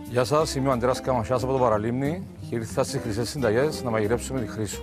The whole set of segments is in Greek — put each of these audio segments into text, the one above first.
Γεια σας, είμαι ο Αντρέας Καμασιάς από το Παραλίμνη και ήρθα στις Χρυσές Συνταγές να μαγειρέψουμε τη χρύσο.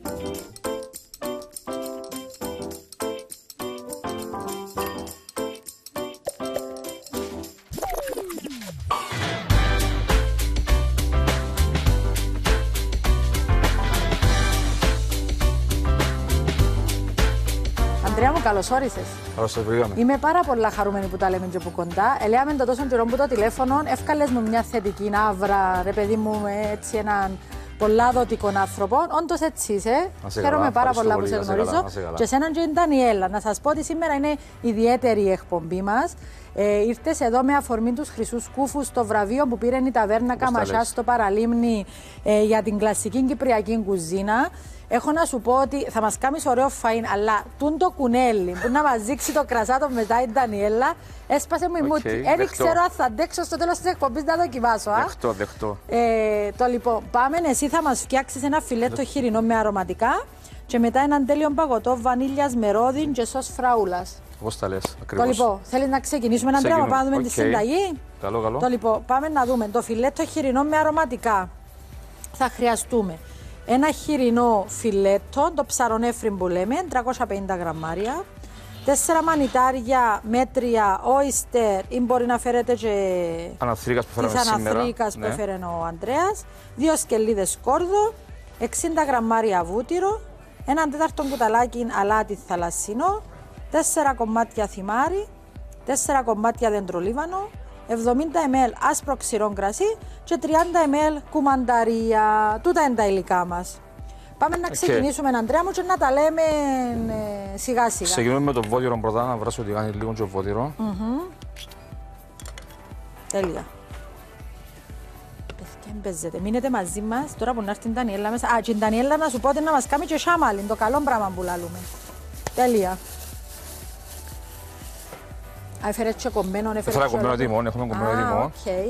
Αντρέα μου, καλώς όρισες. Καλώς σας βρήκαμε. Είμαι πάρα πολλά χαρούμενη που τα λέμε και από κοντά. Ελέαμε το τόσο καιρό που το τηλέφωνο, εύκαλες μου μια θετική ναύρα, ρε παιδί μου, έτσι έναν πολλά δοτικό άνθρωπο. Όντως έτσι είσαι. Χαίρομαι πάρα πολλά που σε γνωρίζω. Και εσέναν και η Ντανιέλα. Να σας πω ότι σήμερα είναι ιδιαίτερη η εκπομπή μας. Ήρθες εδώ με αφορμή τους Χρυσούς Κούφους, το βραβείο που πήρε η Ταβέρνα Καμασιάς στο Παραλίμνη για την κλασική κυπριακή κουζίνα. Έχω να σου πω ότι θα μας κάνεις ωραίο φαΐν, αλλά το κουνέλι που να μας δείξει το κρασάτο μετά η Ντανιέλα, έσπασε μου η μούτη. Δεν ξέρω αν θα αντέξω στο τέλος της εκπομπής να δοκιμάσω. Δεχτώ. Το λοιπόν, πάμε, εσύ θα μας φτιάξεις ένα φιλέτο χοιρινό με αρωματικά και μετά έναν τέλειο παγωτό βανίλιας με ρόδιν και σως φραούλας. Πώς τα λες, ακριβώς. Το λοιπόν, θέλεις να ξεκινήσουμε, Αντρέα, να πάμε τη συνταγή. Καλό. Το λοιπόν, πάμε να δούμε το φιλέτο χοιρινό με αρωματικά. Θα χρειαστούμε ένα χοιρινό φιλέτο, το ψαρονέφριν που λέμε, 350 γραμμάρια. 4 μανιτάρια μέτρια oyster, ή μπορεί να φέρετε και της αναθρίκας που έφερε ο Ανδρέας. 2 σκελίδες σκόρδο, 60 γραμμάρια βούτυρο, 1 τέταρτο κουταλάκι αλάτι θαλασσινό, 4 κομμάτια θυμάρι, 4 κομμάτια δεντρολίβανο, 70 ml άσπρο ξηρό κρασί και 30 ml κουμανταρία. Τούτα είναι τα υλικά μας. Πάμε να ξεκινήσουμε, Αντρέα μου, και να τα λέμε σιγά σιγά. Ξεκινούμε με το βότυρο πρώτα, να βράσω ότι κάνει λίγο και βότυρο. Τέλεια. Παίζετε. Μείνετε μαζί μας τώρα που να έρθει η Ντανιέλα μέσα. Α, και η Ντανιέλα να σου πω ότι να μας κάνει και σάμαλι, το καλό πράγμα που λαλούμε. Τέλεια. Έφερε και κομμένο, έφερα κομμένο τιμόν, έχουμε κομμένο τιμόν.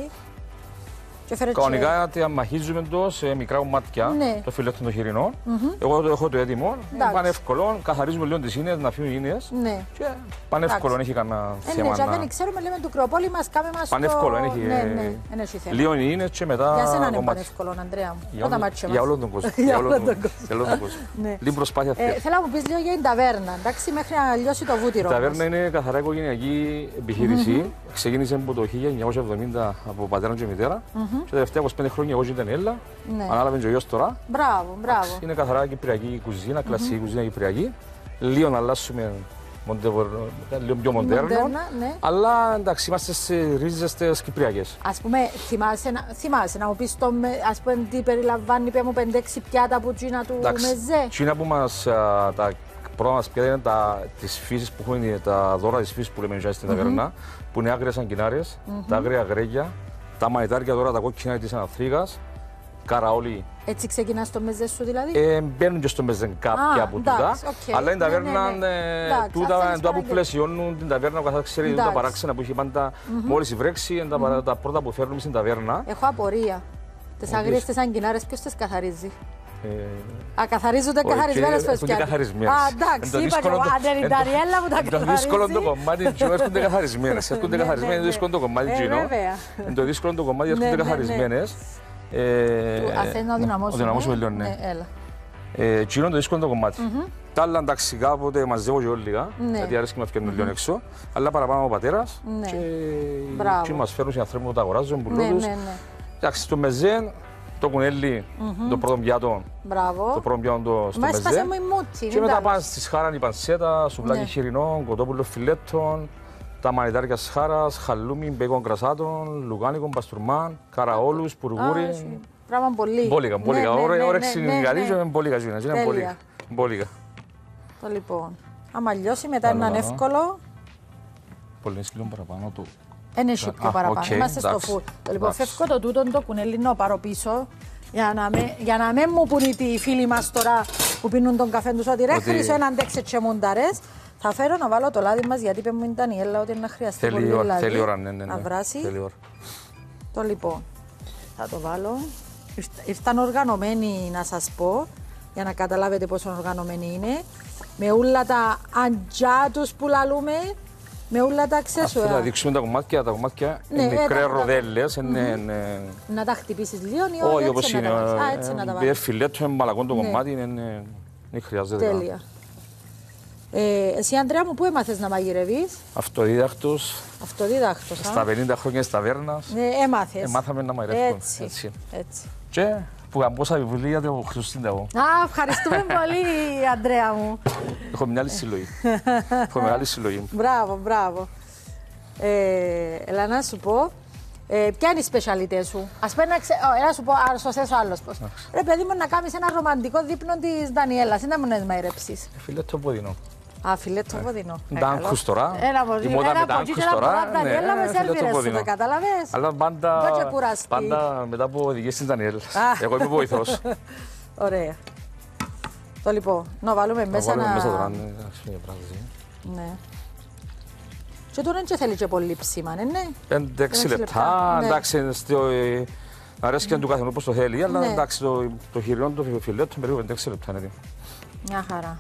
Κανονικά μαχίζουμε το σε μικρά κομμάτια, το φιλέτο το χοιρινό. Εγώ το έχω το έτοιμο, πάνε εύκολο, καθαρίζουμε λίγο τις ίνες, να φύγουν οι ίνες. Και πάνε εύκολο, δεν έχει κανένα θέμα. Ναι, δεν ξέρουμε, λέμε του Κρεοπόλη μας, κάμε μας πάνε εύκολο, δεν έχει λίγο οι ίνες και μετά για σένα είναι πάνε εύκολο, Αντρέα μου. Για όλον τον κόσμο. Λίγο προσπάθεια θέλει. Θέλω να μου πεις λίγο για την ταβέρνα, εντάξει, μέχρι να λιώσει το βούτυρο. Η ταβέρνα είναι καθαρά οικογενειακή επιχείρηση. Ξεκίνησε από το 1970 από πατέρα και μητέρα. Και τα τελευταία 25 χρόνια εγώ ήταν Έλλα. Ανάλαβε και ο γιος τώρα. Μπράβο. Είναι καθαρά κυπριακή κουζίνα, κλασική κουζίνα κυπριακή. Λίγο να αλλάσουμε λίγο πιο μοντέρνο. Αλλά εντάξει, είμαστε σε ρίζες τις κυπριακές. Ας πούμε, θυμάσαι να μου πεις ας πούμε τι περιλαμβάνει, πέ μου 5-6 πιάτα από τζίνα του μεζέ. Τζίνα που μας τα πρώτα μας πιάτα είναι της φύσης που έχουν, τα δώρα της φύσης που λέμε στην ταβέρνα, που είναι άγριες αγκινάρες, τα άγρια γρέγια, τα μανιτάρια τώρα τα κόκκινα της Αναθρίκας, καραόλι. Έτσι ξεκινάς το μεζέ σου δηλαδή? Μπαίνουν και στο μεζέ κάποια από τούτα, αλλά η ταβέρνα τούτα που πλαισιώνουν την ταβέρνα, ο καθένας ξέρει τα παράξενα που έχει πάντα μόλις η βρέξη, είναι τα πρώτα που φέρνουμε στην ταβέρνα. Έχω απορία. Τις αγρίες τις αγκινάρες ποιος τις καθαρίζει? Καθαρίζονται καθαρισμένες φεσπιάτες. Εντάξει, είπα και εγώ, αν είναι η Ντανιέλα που τα καθαρίζει. Το δύσκολο το κομμάτι είναι έρχονται καθαρισμένες. Έρχονται καθαρισμένες, είναι το δύσκολο το κομμάτι Gino. Είναι το δύσκολο το κομμάτι, έρχονται καθαρισμένες. Ας να δυναμώσουμε λίγο, ναι. Gino είναι το δύσκολο το κομμάτι. Τα άλλα εντάξει κάποτε μαζεύω και όλοι λίγα, γιατί αρέσει και να φτιάχνουν λίγο έξω. Αλλά παραπάνω ο πατέρας και μας φέρνουν οι άνθρωποι που τα αγοράζουν, πουλούν τους. Εντάξει, το μεζέ, το κουνέλι, το πρώτο πιάτο. Μπράβο. Το πρώτο πιάτο στο μεζέ. Και μετά πάνε στη σχάρα η πανσέτα, σουβλάκι χοιρινό, κοτόπουλο φιλέτων, τα μανιτάρια σχάρας, χαλούμι, μπέικον κρασάτων, λουγάνικο, παστούρμαν, καραόλους, πουργούρι. Πράγμα πολύ. Μπόλικα. Όρεξη είναι καλή και είναι μπόλικα. Μπόλικα. Το λοιπόν. Άμα λιώσει μετά είναι εύκολο. Πολύ λίγο παραπάνω του. Είναι πιο παραπάνω. Είμαστε στο φουρ. Λοιπόν, φεύγω το τούτο το κουνέλι να πάρω πίσω. Για να μην μου πουν οι φίλοι μας τώρα που πίνουν τον καφέ τους ότι ρε Χρυσό είναι αντέξε και μουνταρές. Θα φέρω να βάλω το λάδι μας γιατί είπε μου η Ντανιέλα ότι είναι να χρειαστεί πολύ λάδι. Θέλει ώρα, ναι. Να βράσει. Το λοιπόν, θα το βάλω. Ήρθαν οργανωμένοι να σας πω, για να καταλάβετε πόσο οργανωμένοι είναι. Με όλα τα αντζά τους που λαλούμε. Με όλα τα αξεσουάρ. Θα δείξουμε τα κομμάτια είναι μικρές ροδέλες. Να τα χτυπήσεις λίγο ή όχι όπως είναι. Έτσι να τα βάλεις. Φιλέτο με μαλακό το κομμάτι, δεν χρειάζεται. Τέλεια. Εσύ, Ανδρέα μου, πού έμαθες να μαγειρεύεις? Αυτοδίδακτος. Στα 50 χρόνια της ταβέρνας. Έμαθες. Μάθαμε να μαγειρεύουμε. Έτσι. Και που καμπόσα βιβλία το Χριστίνταγο. Ευχαριστούμε πολύ, Ανδρέα μου. Έχω μια άλλη συλλογή. Έχω μεγάλη συλλογή. Μπράβο. Έλα να σου πω, ποια είναι η σπεσιαλιτέ σου? Ας πέρα να σου πω, σωστές ο άλλος πώς. Ρε παιδί μου, να κάνεις ένα ρομαντικό δείπνο της Δανιέλας, δεν μου να μαγειρέψεις. Φιλέτο ποδινό. Φιλέτο ποδινό. Ντάνκους τώρα. Ένα ποδινό τώρα. Δανιέλα με σερβίρες σου, το καταλαβες. Αλλά πάντα μετά από οδηγίες της Δανιέλας. Εγώ είμαι βοηθός. Ωραία. Το λοιπόν, να βάλουμε μέσα να... μέσα τώρα, ναι. Και τώρα δεν θέλει και πολύ ψήμα, ναι. 5-6 λεπτά, εντάξει, αρέσει και του καθενού όπως το θέλει, αλλά εντάξει, το χοιρινό, το φιλέτο, περίπου 5-6 λεπτά είναι. Μια χαρά.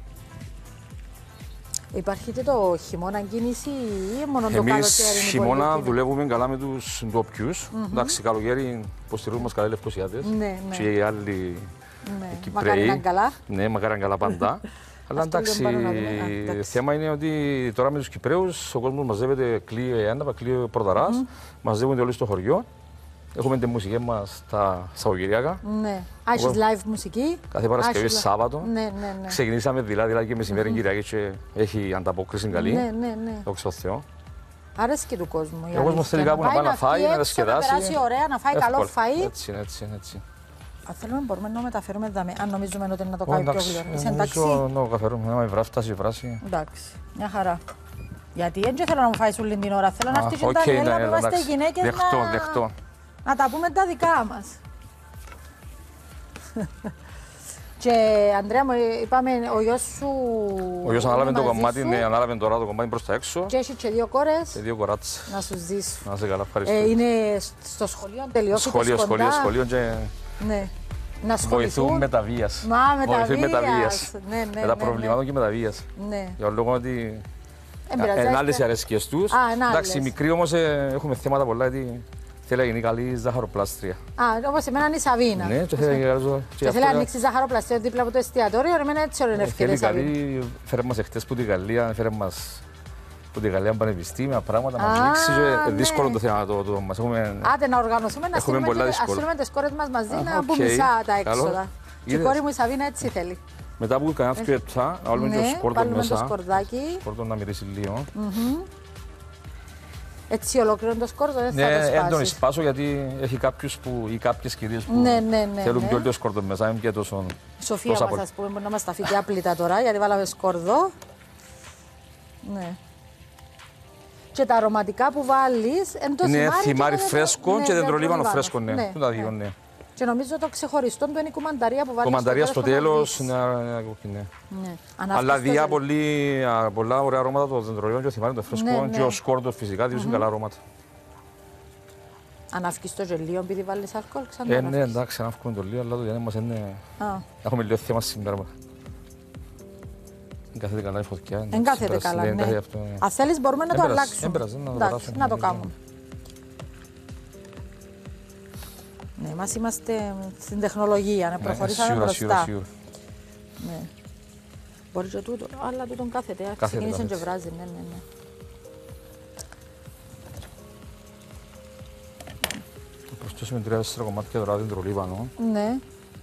Υπάρχει και το χειμώνα κίνηση ή μόνο το καλοκαίρι? Εμείς χειμώνα δουλεύουμε καλά με τους ντόπιους. Εντάξει, καλοκαίρι υποστηρίζουμε μας καλά οι Λευκωσιάτες και οι άλλοι Κυπραίοι. Μακάρι να είναι καλά. Ναι, μακάρι να είναι καλά πάντα. Αλλά εντάξει, θέμα είναι ότι τώρα με τους Κυπραίους ο κόσμος μαζεύεται, κλείει Άνταπα, κλείει Πρωταράς, μαζεύονται όλοι στο χωριό. Έχουμε τη μουσική μας στα Σαββατοκυριακά. Ναι. Έχεις live μουσική. Κάθε Παρασκευή Σάββατο. Ναι. Ξεκινήσαμε δηλαδή και μεσημέρι Κυριακή και έχει ανταπόκριση καλή. Ναι. Δόξα τω Θεώ. Άρεσε και του κόσμου. Ο κόσμος θέλει κάπου να πάει να φάει, να διασκεδάσει. Να περάσει ωραία, να φάει καλό φαΐ. Έτσι. Αν θέλουμε μπορούμε να μεταφέρουμε δάμε, αν νομίζουμε ότι να το κάνει πιο γλυόρα. Είσαι εντάξει? Ναι, καφερούμε, άμα η βράση φτάσει η βράση. Εντάξει, μια χαρά. Γιατί δεν θέλω να μου φάεις όλη την ώρα, θέλω να έρθει και η Δανιέλα που είμαστε γυναίκες να τα πούμε τα δικά μας. Και Ανδρέα μου, είπαμε, ο γιος σου... Ο γιος ανάλαβε το κομμάτι, ανάλαβε τώρα το κομμάτι προς τα έξω. Και έχει και 2 κόρες. Και 2 κοράτσες. Να σου ζήσω. Να σε καλά, ευχαριστώ. Είναι στο σχολείο, τελειώσει σχολείο και... Ναι. Να ασχοληθούν. Βοηθούν με τα βίας. Βοηθούν με τα βίας. Με τα προβλημάτων και με τα βίας. Για λόγω ότι... Εν άλλες οι αρέσκειες τους. Εντάξει, οι μικροί όμως έχουμε θέματα πολλά, γιατί θέλει να γίνει καλή ζαχαροπλάστρια. Όπως εμένα είναι η Σαβίνα. Ναι, και θέλει να ανοίξει ζαχαροπλαστρία δίπλα από το εστιατόριο, εμένα έτσι όλο είναι ευκαιρία. Θέλει καλή, φέρε μας εχθές που τη Γαλλία, φέρε μας που τη Γαλλία πανεπιστήμια, πράγματα να ανοίξει. Δύσκολο το θέμα το μας. Άντε να οργανωθούμε, να στείλουμε τις κόρες μας μαζί να μπουν μισά τα έξοδα. Και η κόρη μου η Σαβίνα έτσι θέλει. Μετά από κανένα 2 λεπτά, να βάλουμε το σκόρδο μέσα. Σκόρδο να μυρίσει λίγο. Έτσι ολόκληρο το σκόρδο δεν θα το σπάσεις. Δεν τον σπάσω γιατί έχει κάποιους ή κάποιες κυρίες που θέλουν πιο λίγο σκόρδο μέσα. Η Σοφία μας, ας πούμε, μπορεί να μας τα φύγει άπλυτα τώρα γιατί βάλαμε σκόρδο. Ναι. Και τα αρωματικά που βάλεις είναι θυμάρι φρέσκο και δεντρολίβανο φρέσκο. Ναι. Και νομίζω το ξεχωριστό του είναι η κουμανταρία που βάλεις. Κουμανταρία στο τέλος, ναι. Αλλά διά πολλά ωραία αρώματα το δεντρολίβανο και το θυμάρι το φρέσκο και ο σκόρδος φυσικά διούσουν καλά αρώματα. Ανάφκεις το γελίο επειδή βάλεις αλκοόλ ξανά? Ναι, εντάξει, ανάφκουμε το λίγο, αλλά το διάνυμα μας είναι... Έχουμε λίγο θέμα σήμερα. Δεν κάθεται καλά η φωτιά. Δεν κάθεται καλά, ναι. Αν θέλεις μπορούμε να το αλλάξουμε. Να το κάνουμε. Ναι, εμάς είμαστε στην τεχνολογία, να προχωρήσαμε μπροστά. Σίγουρα. Ναι. Μπορεί και τούτο, αλλά τούτον κάθεται, ξεκίνησε και βράζει, ναι. Θα προσθέσουμε 3-4 κομμάτια τώρα δεντρολίβανο. Ναι.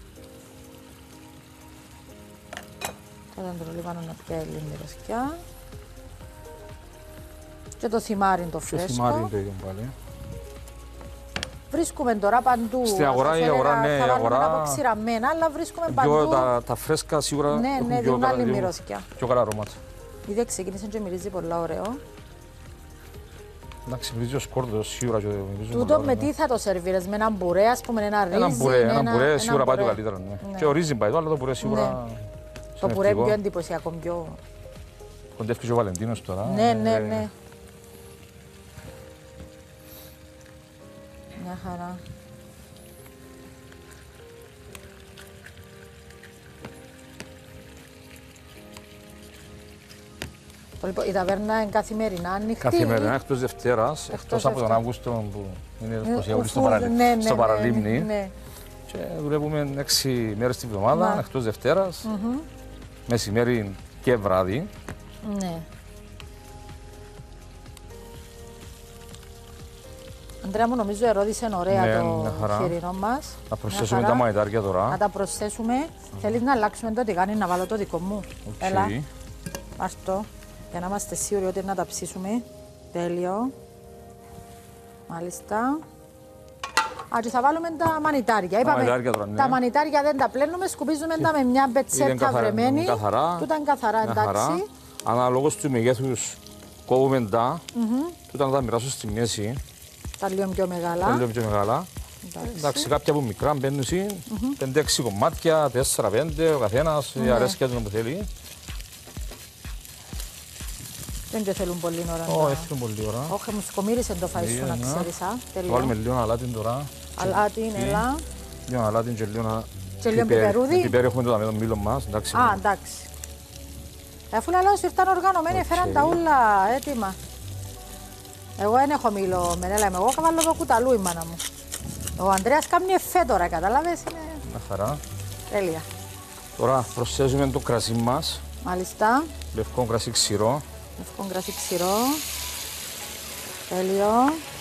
Το δεντρολίβανο να πιάει λίγο μυρωδιά. Και το θυμάρι το φρέσκο. Και θυμάρι το ίδιο πάλι. Βρίσκουμε τώρα παντού. Στην αγορά, η αγορά, ναι, η αγορά. Θα από ξηραμένα, αλλά βρίσκουμε παντού. Τα φρέσκα σίγουρα. Ναι, δίνουν άλλη μυρωδιά. Πιο καλά αρώματα. Ήδη ξεκίνησε και μυρίζει πολύ ωραίο. Εντάξει, μυρίζει ο σκόρδος σίγουρα. Τούτο με τι θα το σερβίρες, με ένα μπουρέ, ας πούμε, ένα ρύζι? Ένα μπουρέ σίγουρα πάει το καλύτερο. Και ο ρύζι πάει το, αλλά το μπουρέ σίγουρα. Το μπουρέ πιο εντυπωσιακό, πιο. Κοντεύει και ο Βαλεντίνος τώρα. Ναι. Μια χαρά. Λοιπόν, η ταβέρνα είναι καθημερινά ανοιχτή. Καθημερινά, εκτός Δευτέρας, εκτός από τον Αύγουστο που είναι όλοι στο παραλίμνη. Ναι. Και δουλεύουμε 6 μέρες την εβδομάδα, εκτός Δευτέρας, μεσημέρι και βράδυ. Ναι. Αντρέα μου, νομίζω ερώτησε ωραία το χοιρινό μας. Να προσθέσουμε τα μανιτάρια τώρα. Να τα προσθέσουμε. Θέλεις να αλλάξουμε το τηγάνι, να βάλω το δικό μου. Έλα, πάρ' το, για να είμαστε σίγουροι ότι να τα ψήσουμε. Τέλειο. Μάλιστα. Και θα βάλουμε τα μανιτάρια. Είπαμε, τα μανιτάρια δεν τα πλένουμε, σκουπίζουμε τα με μια μπετσέτα βρεμένη. Τούτα είναι καθαρά, εντάξει. Αναλόγως του μεγέθους κόβουμε τα, τούτα να τα μοιράσω στη μέση. Τα λίγο πιο μεγάλα. Εντάξει, κάποια που μικρά μπαίνουν 5-6 κομμάτια, 4-5, ο καθένας, η αρέσκεια του που θέλει. Δεν και θέλουν πολύ ώρα. Όχι, θέλουν πολύ ώρα. Όχι, μου σκομύρισε το φαΐ σου να ξέρεις. Βάλουμε λίγο αλάτιν τώρα. Αλάτιν, έλα. Λίγο αλάτιν και λίγο πιπερούδι. Πιπέρι έχουμε το μήλο μας. Εντάξει. Αφού λαλάω σου ήρθαν οργανωμένοι, έφεραν τα ούλα έτοιμα. Εγώ δεν έχω μήλο με νέλα, εγώ καβάλω το κουταλού η μάνα μου. Ο Ανδρέας κάνει εφέ τώρα, καταλάβες, είναι... Μια χαρά. Τέλεια. Τώρα προσθέσουμε το κρασί μας. Μάλιστα. Λευκό κρασί ξηρό. Λευκό κρασί ξηρό. Τέλειο.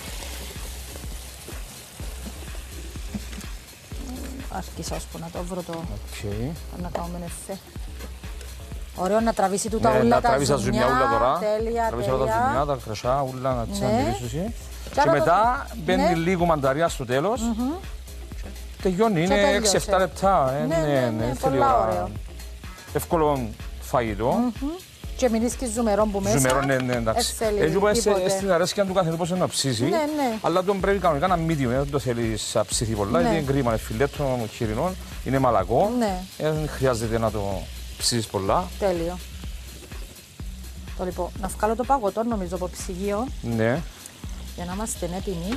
Άρχισα ώσπου να το βρω το... Να κάνουμε εφέ. Ωραίο να τραβήσει τούτα ούλα τα ζουμιά, τέλεια, τραβήσει όλα τα ζουμιά, τα κρασιά, ούλα να τις αντιλήσεις. Και μετά μπαίνει λίγο μανταριά στο τέλος. Τελειώνει, είναι 6-7 λεπτά. Ναι, πολλά ωραίο. Εύκολο φαγητό. Και μην είσαι και ζουμερό που μέσα. Ζουμερό, ναι, εντάξει. Έτσι που στην αρέσκεια του καθενός πώς να ψήσει. Αλλά τον πρέπει κανονικά να medium, δεν το θέλεις να ψηθεί πολλά. Είναι κρίμα, είναι φιλέτο χοιρινό, είναι μαλακό. Δεν χρειάζεται να το ψήσεις πολλά. Τέλειο. Το λοιπόν, να βγάλω το παγωτό νομίζω από ψυγείο. Ναι. Για να είμαστε έτοιμοι.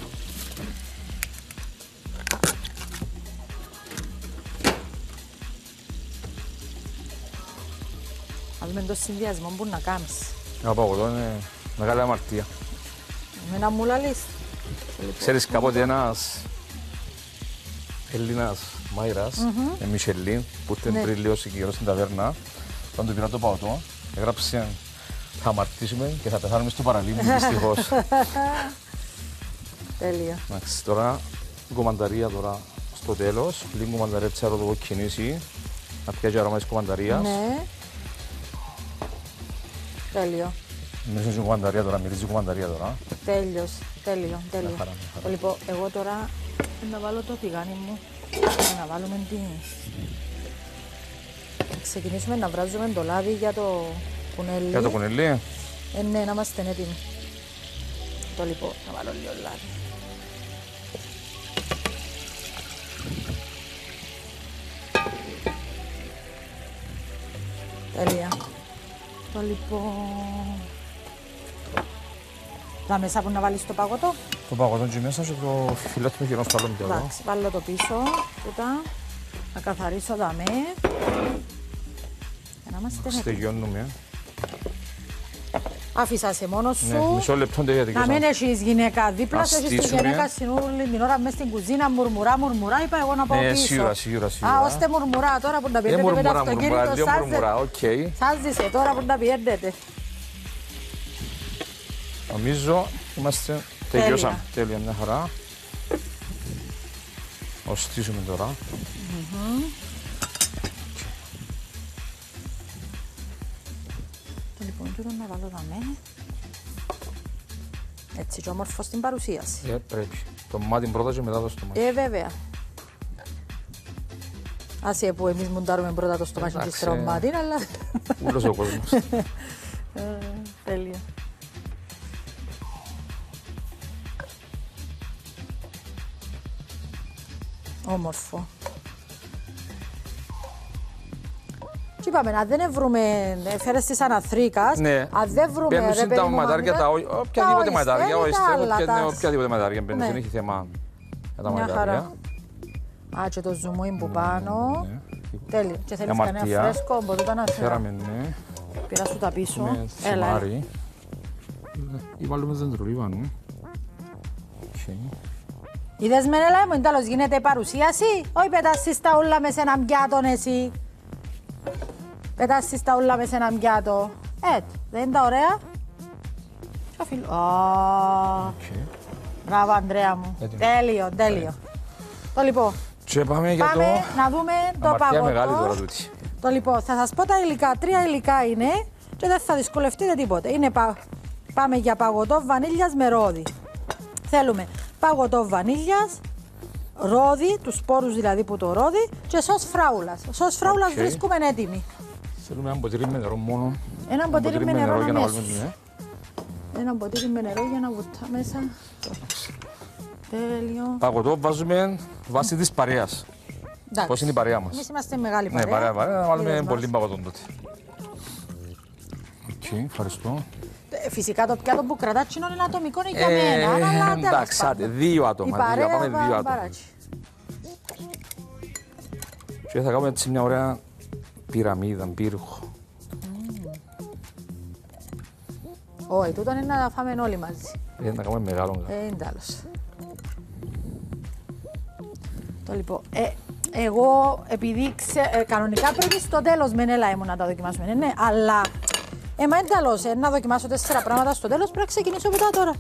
Να δούμε το συνδυασμό που να κάνεις. Το παγωτό είναι μεγάλη αμαρτία. Εμένα μου λαλείς. Ξέρεις κάποτε ένας Έλληνας μάειρας, Μισελίν, που ήταν πριν λίγο συγκεκριμένο στην ταβέρνα, όταν του πήρα το παγωτό, έγραψε θα αμαρτήσουμε και θα πεθάνουμε στο παραλίμνη, δυστυχώς. Τέλεια. Εντάξει, τώρα κομμανταρία τώρα στο τέλος, λίγο κομμανταρία τσάρο το κοκκινήσει, να πιάσει αρώμα της κομμανταρίας. Ναι. Τέλειο. Μυρίζει κομμανταρία τώρα, Τέλειος, τέλειο. Λοιπόν, εγώ τώρα να βάλω το τηγάνι μου και να βάλουμε την... Ξεκινήσουμε να βράζουμε το λάδι για το κουνέλι. Για το κουνέλι. Ναι, να είμαστε έτοιμοι. Το λοιπόν, να βάλω λίγο λάδι. Τέλεια. Το λοιπόν... Τα μέσα που να βάλεις το παγωτό. Το παγωτό και μέσα και το φιλέτο του χειρός πάλι εδώ. Εντάξει, βάλω το πίσω, τούτα. Να καθαρίσω δαμέ. Για να είμαστε στεγιώνουμε. Άφησα σε μόνος σου. Ναι, μισό λεπτό δεν γιατί. Να μην έχεις γυναίκα δίπλα σου, έχεις τη γυναίκα συνούλη την ώρα μέσα στην κουζίνα, μουρμουρά, είπα εγώ να πάω πίσω. Ναι, σίγουρα. Α, ώστε μουρμουρά τώρα που τα πιένετε με το αυτοκίνητο σας ζήσε τώρα που τα πιένετε. Νομίζω είμαστε τελειώσαμε. Τέλεια, μια χαρά. Οστήσουμε τώρα. Λοιπόν, τούτο να βάλω δαμέ. Έτσι και όμορφο στην παρουσίαση. Πρέπει. Το μάτι πρώτα και μετά το στομάχι. Βέβαια. Άσε που εμείς μουντάρουμε πρώτα το στομάχι και ύστερα το μάτι, αλλά... Ούλος ο κόσμος. Τέλεια. Όμορφο. Και είπαμε, αν δεν βρούμε, φέρες της Αναθρίκας, αν δεν βρούμε... Μπαίνουν τα μαντάρια, οποιαδήποτε μαντάρια, οποιαδήποτε μαντάρια μπαίνουν, δεν έχει θέμα για τα μαντάρια. Α, και το ζουμούιν που πάνω. Τέλειο. Και θέλεις κανένα φρέσκο, μπορείτε να φέραμε. Ναι. Πήρα σου τα πίσω. Έλα. Ή βάλουμε δεντρολίβανο. Είδες Μενέλα μου, τέλος γίνεται η παρουσίαση. Όχι πετάσεις τα ούλα μες έναν πιάτον εσύ. Πετάσεις τα ούλα μες έναν πιάτο. Δεν είναι τα ωραία. Ποιο φίλο. Μπράβο Ανδρέα μου. Τέλειο, τέλειο. Το λοιπόν. Και πάμε να δούμε το παγωτό. Το λοιπόν, θα σας πω τα υλικά. 3 υλικά είναι και δεν θα δυσκολευτείτε τίποτε. Πάμε για παγωτό βανίλιας με ρόδι. Θέλουμε παγωτό βανίλιας, ρόδι, τους σπόρους δηλαδή που το ρόδι και σως φράουλας. Σως φράουλας βρίσκουμε έτοιμη. Θέλουμε ένα ποτήρι με νερό μόνο. Ένα ποτήρι με νερό για να βάλουμε. Ένα ποτήρι με νερό για να βουτά μέσα. Τέλειο. Παγωτό βάζουμε βάσει της παρέας. Πώς είναι η παρέα μας. Εμείς είμαστε μεγάλη παρέα. Ναι, παρέα, να βάλουμε πολύ παγωτό τότε. Ευχαριστώ. Φυσικά το πιάτο που κρατά τσινόν είναι ατομικό, είναι για μένα. Εντάξει, 2 άτομα. Πάμε 2 άτομα. Και θα κάνουμε έτσι μια ωραία πυραμίδα, πύργο. Όχι, τούτο είναι να τα φάμε όλοι μαζί. Να τα κάνουμε μεγάλο. Είναι άλλος. Το λοιπόν, εγώ επειδή κανονικά πρέπει στο τέλος Μενέλα μου να τα δοκιμάσουμε, ναι, αλλά μα είναι τέλος, να δοκιμάσω 4 πράγματα στο τέλος, πρέπει να ξεκινήσω μετά τώρα.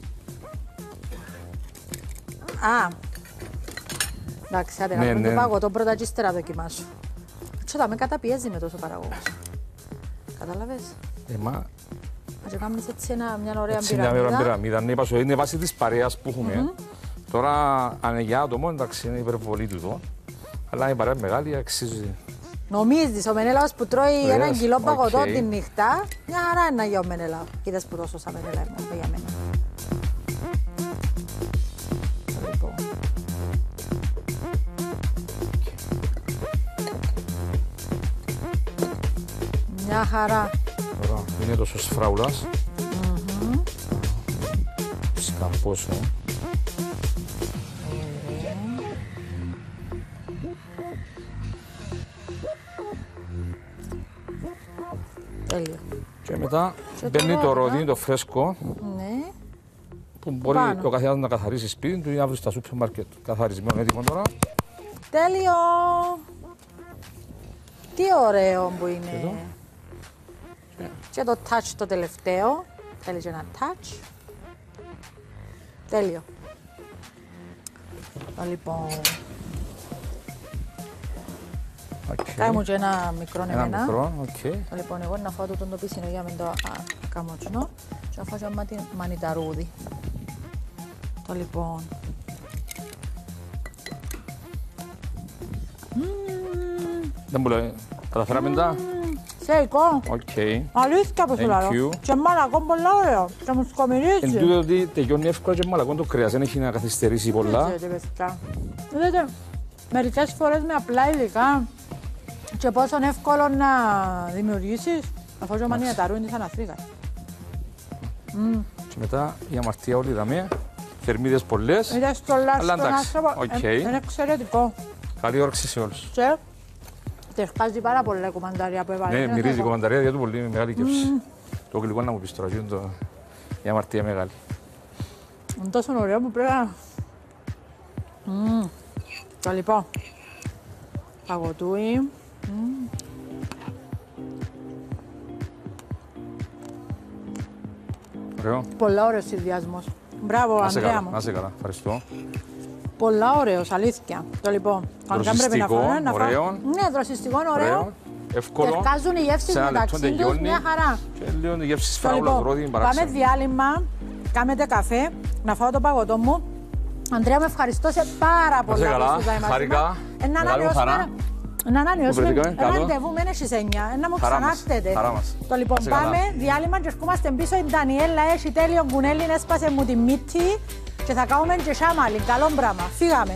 Εντάξει, άντε, να πούμε το παγωτό πρώτα και ύστερα δοκιμάσω. Τσότα, με καταπιέζει με τόσο παραγωγός. Κατάλαβες. Να κάνεις έτσι μια ωραία πυραμίδα. Ναι, είπα, είναι βάση της παρέας που έχουμε. Τώρα, αν είναι για άτομο, εντάξει, είναι υπερβολή του εδώ. Αλλά η παρέα μεγάλη, αξίζει. Νομίζεις, ο Μενέλαος που τρώει 1 κιλό παγωτό τη νύχτα, μια χαρά είναι για ο Μενέλαο. Είδες που τόσο σαν Μενέλα είναι για μένα. Μια χαρά. Ωραία, είναι το σως φράουλας. Σκαμπόσο. Τέλειο. Και μετά μπαίνει το ρόδι, το φρέσκο. Ναι. Που μπορεί ο καθένας να καθαρίσει σπίτι του ή να βρει στα σούπερ μάρκετ. Καθαρισμένο έτοιμο τώρα. Τέλειο. Τι ωραίο που είναι. Και το touch το τελευταίο. Θέλει και ένα touch. Τέλειο. Λοιπόν. Κάει μου και ένα μικρό εμένα. Ένα μικρό, οκ. Λοιπόν, εγώ να φάω το πίσινο για να το καμότσινο. Και να φάω και μανιταρούδι. Το λοιπόν. Δεν μου λέει. Καταφέραμε τα. Σέικο. Οκ. Αλήθεια πως λέω. Και μαλακό πολλά ωραίο. Και μου σκομυρίζει. Εν τούτο ότι τελειώνει εύκολα και μαλακό το κρέας. Δεν έχει να καθυστερήσει πολλά. Δείτε, μερικές φορές με απλά υλικά και πόσο εύκολο να δημιουργήσεις. Αφού και μανιταρούδι είναι σαν Αφρικά. Και μετά η αμαρτία όλη δαμέ. Θερμίδες πολλές. Είδες το λάστον άνθρωπο. Είναι εξαιρετικό. Καλή όρεξη σε όλους. Και τερκάζει πάρα πολλά η κομμανταρία που έβαλε. Ναι, μυρίζει η κομμανταρία γιατί πολύ μεγάλη γεύση. Το γλυκό να μου πεις τώρα, η αμαρτία μεγάλη. Είναι τόσο ωραίο που πρέπει να... Το λοιπόν. Παγωτούι. Ωραίο. Πολλά ωραίος συνδυασμός. Μπράβο, Ανδρέα μου. Να σε καλά, ευχαριστώ. Πολλά ωραίος, αλήθεια. Το λοιπόν. Δροσιστικό, ωραίο. Ναι, δροσιστικό, ωραίο. Εύκολο. Τερκάζουν οι γεύσεις μεταξύ τους, μια χαρά. Και λίγο οι γεύσεις φράουλας, ρόδι, είναι παράξενο. Πάμε διάλειμμα, κάνετε καφέ, να φάω το παγωτό μου. Ανδρέα, με ευχαριστώ σε πάρα πολλά. Να σε καλά, χαρικά. Να ανανεώσουμε ραντεβού με στις 9, να μου ξανάρθετε. Το λοιπόν πάμε, διάλειμμα και ερχόμαστε πίσω. Η Ντανιέλα έχει τέλειο κουνέλι, έσπασε μου τη μύτη και θα κάνουμε και σάμαλι. Καλό πράγμα. Φύγαμε.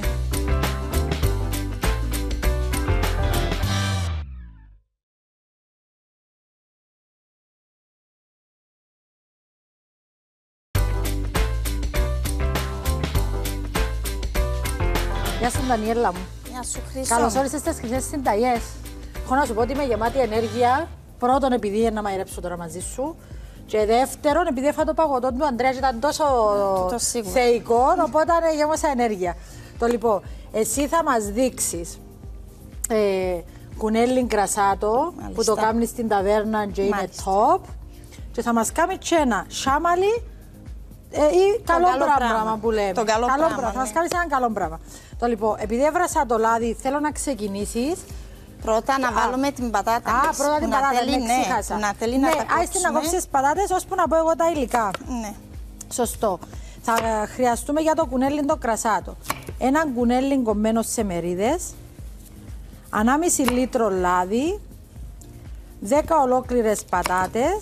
Γεια σου Ντανιέλα μου. Γεια σου Χρυσό. Καλώς όρισες στις Χρυσές Συνταγές. Έχω να σου πω ότι είμαι γεμάτη ενέργεια Πρώτον, επειδή να μαϊρέψω τώρα μαζί σου. Και δεύτερον, επειδή έφαγα το παγωτό του Ανδρέα και ήταν τόσο θεϊκό, οπότε γέμωσα ενέργεια. Το λοιπόν, εσύ θα μας δείξεις κουνέλι κρασάτο που το κάνεις στην ταβέρνα και είναι top. Και θα μας κάνει και ένα σάμαλι ή καλό πράγμα που λέμε. Το καλό πράγμα. Θα μας κάνεις ένα καλό πράγμα. Το λοιπόν, επειδή έβρασα το λάδι, θέλω να ξεκινήσεις. Πρώτα να βάλουμε την πατάτα. Πρώτα την πατάτα, ξέχασα. Να θέλει να τα άιστε να κόψεις τις πατάτες, ώσπου να πω εγώ τα υλικά. Ναι. Σωστό. Θα χρειαστούμε για το κουνέλι το κρασάτο. Ένα κουνέλι κομμένο σε μερίδες, 1,5 λίτρο λάδι, 10 ολόκληρες πατάτες,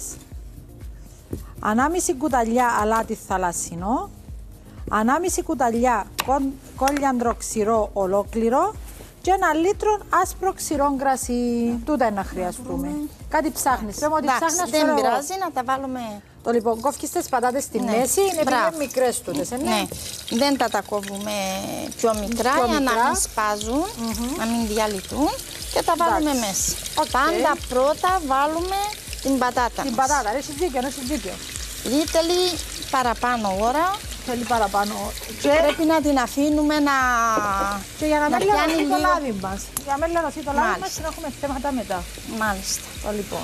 1,5 κουταλιά αλάτι θαλασσινό, 1,5 κουταλιά κόλιανδρο ξηρό ολόκληρο και 1 λίτρο άσπρο ξηρό κρασί. Τούτα είναι να χρειαστούμε. Κάτι ψάχνεις. Πρέπει ότι ψάχνεις. Δεν πειράζει να τα βάλουμε. Το λοιπόν, κόφκεις τις πατάτες στη μέση, είναι πιο μικρές τούτες, ναι. Δεν τα κόβουμε πιο μικρά για να μην σπάζουν, να μην διαλυτούν και τα βάλουμε μέσα. Πάντα πρώτα βάλουμε την πατάτα. Την πατάτα, έχεις δίκιο. Θέλει παραπάνω ώρα. Θέλει παραπάνω. Και πρέπει να την αφήνουμε να. Και για να μην λερωθεί το λάδι μας. Για να μην λερωθεί το λάδι μας, να έχουμε θέματα μετά. Μάλιστα. Το λοιπόν.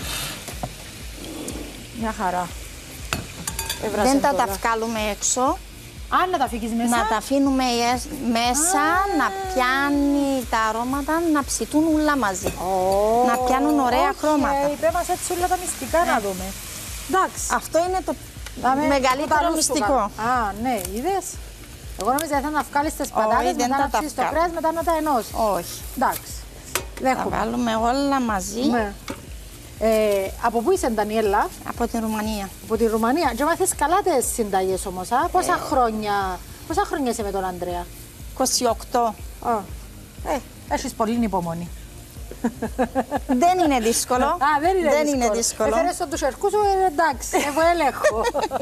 Μια χαρά. Δεν τα βγάλουμε έξω. Αν να τα αφήσεις μέσα. Να τα αφήνουμε μέσα, να πιάνει τα αρώματα, να ψητούν όλα μαζί. Να πιάνουν ωραία χρώματα. Είπε μας έτσι όλα τα μυστικά να δούμε. Εντάξει. Αυτό είναι το μεγαλύτερο μυστικό. Ναι, είδες. Εγώ νόμιζα θα να βγάλεις τις πατάτες, μετά να ψήσεις το κρέας, μετά να τα ενώσεις. Όχι. Εντάξει. Θα βάλουμε όλα μαζί. Από πού είσαι, Ντανιέλα? Από την Ρουμανία. Από τη Ρουμανία. Και μάθες καλά τις συνταγές όμως, πόσα χρόνια είσαι με τον Ανδρέα? 28. Έχεις πολύ υπομονή. Δεν είναι δύσκολο. Δεν είναι δύσκολο. Έφερες τον τουσερκού σου, εντάξει, εγώ έλεγχο.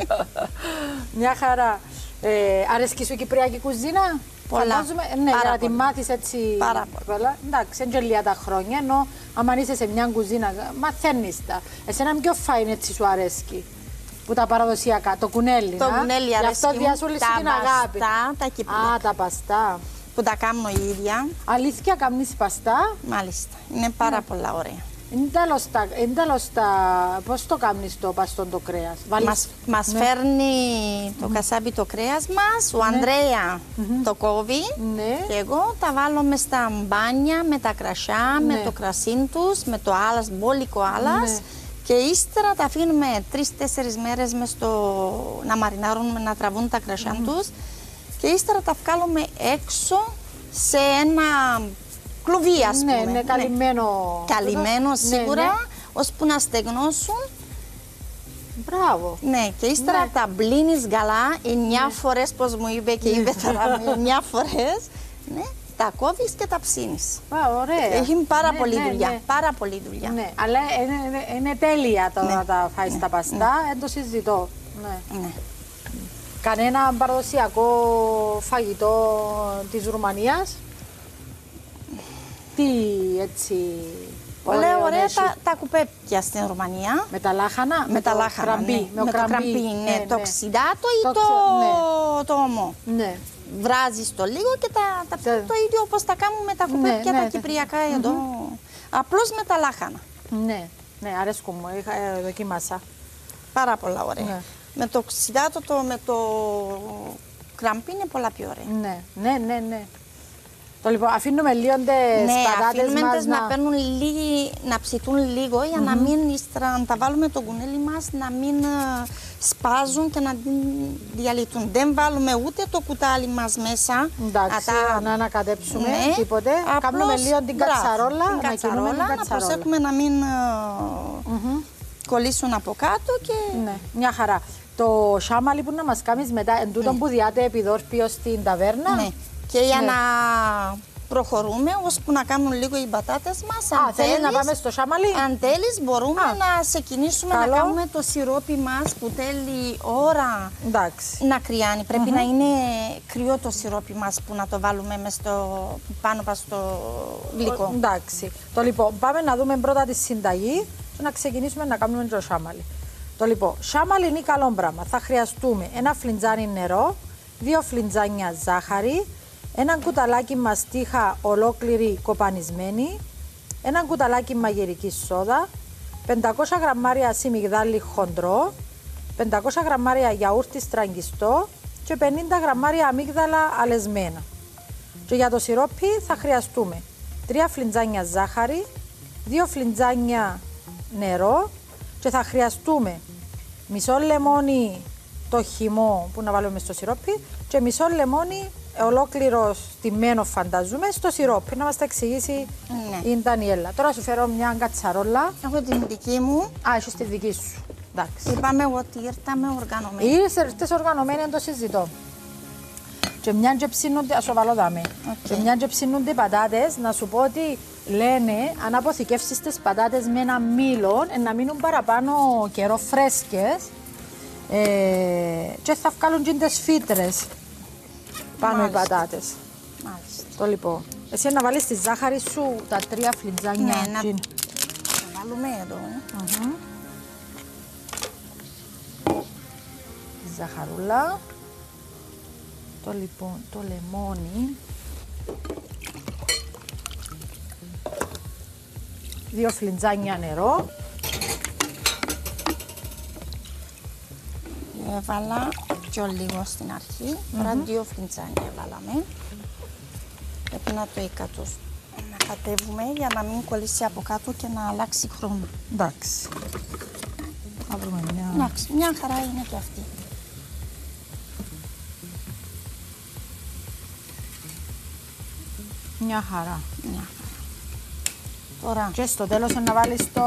Μια χαρά. Αρέσκει σου η κυπριακή κουζίνα? Πολλά. Ναι, για να τη μάθεις έτσι. Πάρα πολλά. Εντάξει, είναι και λίγα τα χρόνια, ενώ άμα είσαι σε μια κουζίνα, μαθαίνεις τα. Εσένα ποιο φάιν έτσι σου αρέσκει? Που τα παραδοσιακά, το κουνέλι. Το κουνέλι αρέσκει. Γι' αυτό διασούλησε την αγάπη. Τα κυπριακά. Τα παστά. Που τα κάνω η ίδια. Αλήθεια, κάνεις παστά? Μάλιστα. Είναι πάρα πολλά ωραία. Είναι τέλος πώς το κάνεις το παστό το κρέας? Μας φέρνει το κασάπι το κρέας μας, ο Ανδρέα το κόβει και εγώ τα βάλω μες στα μπάνια με τα κρασιά, με το κρασί τους, με το άλας, μπόλικο άλας και ύστερα τα αφήνουμε 3-4 μέρες να μαρινάρουν, να τραβούν τα κρασιά τους και ύστερα τα βγάλουμε έξω σε ένα κλουβί, ας πούμε. Ναι, καλυμμένο. Καλυμμένο σίγουρα, ώσπου να στεγνώσουν. Μπράβο. Ναι, και ύστερα τα μπλύνεις καλά 9 φορές, πως μου είπε και είπε τώρα 9 φορές. Ναι, τα κόβεις και τα ψήνεις. Ωραία. Έχει πάρα πολύ δουλειά. Πάρα πολύ δουλειά. Ναι, αλλά είναι τέλεια τώρα να τα φάεις τα παστά, δεν το συζητώ. Ναι. Κανένα παραδοσιακό φαγητό της Ρουμανίας? Τι έτσι. Ωραία τα κουπέπια στην Ρουμανία. Με τα λάχανα? Με τα λάχανα. Με το κραμπί. Ναι, το ξιδάτο ή το ομό. Ναι. Βράζεις το λίγο και τα το ίδιο όπως τα κάνουμε τα κουπέπια τα κυπριακά εδώ. Απλώς με τα λάχανα. Ναι, αρέσκω μου, δοκίμασα. Πάρα πολλά ωραία. Με το ξιδάτο, με το κραμπί είναι πολλά πιο ωραία. Ναι. Το λοιπόν, αφήνουμε λίγο τις πατάτες μας να παίρνουν να ψηθούν λίγο για να μην ύστερα, τα βάλουμε το κουνέλι μας, να μην σπάζουν και να διαλύτουν. Δεν βάλουμε ούτε το κουτάλι μας μέσα. Εντάξει, να ανακατέψουμε τίποτε. Κάνουμε λίγο την κατσαρόλα, να προσέχουμε να μην κολλήσουν από κάτω και... Ναι, μια χαρά. Το σάμαλι που να μας κάνεις μετά, εν τούτον που διάτε επιδόρπιο στην ταβέρνα. Ναι. Και για να προχωρούμε, ώσπου να κάνουν λίγο οι πατάτες μας. Θέλεις να πάμε στο σάμαλι? Αν θέλεις, μπορούμε να ξεκινήσουμε να κάνουμε το σιρόπι μας που θέλει ώρα να κρυάνει. Πρέπει να είναι κρυό το σιρόπι μας που να το βάλουμε πάνω στο γλυκό. Εντάξει. Το λοιπόν, πάμε να δούμε πρώτα τη συνταγή. και να ξεκινήσουμε να κάνουμε το σάμαλι. Το λοιπόν, σάμαλι είναι καλό πράγμα. Θα χρειαστούμε ένα φλιντζάνι νερό, 2 φλιντζάνια ζάχαρη, ένα κουταλάκι μαστίχα ολόκληρη κοπανισμένη, ένα κουταλάκι μαγειρική σόδα, 500 γραμμάρια ασημιγδάλι χοντρό, 500 γραμμάρια γιαούρτι στραγγιστό και 50 γραμμάρια αμύγδαλα αλεσμένα. Και για το σιρόπι θα χρειαστούμε 3 φλιντζάνια ζάχαρη, 2 φλιντζάνια νερό και θα χρειαστούμε μισό λεμόνι το χυμό που να βάλουμε στο σιρόπι και μισό λεμόνι ολόκληρο στημένο φανταζούμε στο σιρόπι. Να μας τα εξηγήσει η Ντανιέλα. Τώρα σου φέρω μια κατσαρόλα. Έχω την δική μου. Α, έχεις τη δική σου. Εντάξει. Είπαμε ότι ήρθαμε οργανωμένοι. Ήρθες οργανωμένοι, δεν το συζητώ. Και μια και ψήνονται, ας το βάλω δάμε. Και μια και ψήνονται οι πατάτες, να σου πω ότι λένε αν αποθηκεύσεις τις πατάτες με ένα μήλο, να μείνουν παραπάνω καιρό φρέσκες και θα βγάλουν και τις φύτρες πάνω οι πατάτες. Μάλιστα. Το λοιπόν. Εσύ να βάλεις τη ζάχαρη σου τα 3 φλιτζάνια. Ναι, να βάλουμε εδώ. Τη ζαχαρούλα. Το λοιπόν, το λεμόνι. 2 φλιτζάνια νερό. Έβαλα πιο λίγο στην αρχή. Τώρα 2 φλιτζάνια βάλαμε. Πρέπει να το κατέβουμε για να μην κολλήσει από κάτω και να αλλάξει χρώμα. Εντάξει. Θα βρούμε μια... Εντάξει, μια χαρά είναι και αυτή. Μια χαρά. Μια χαρά. Τώρα... Και στο τέλος να βάλεις το...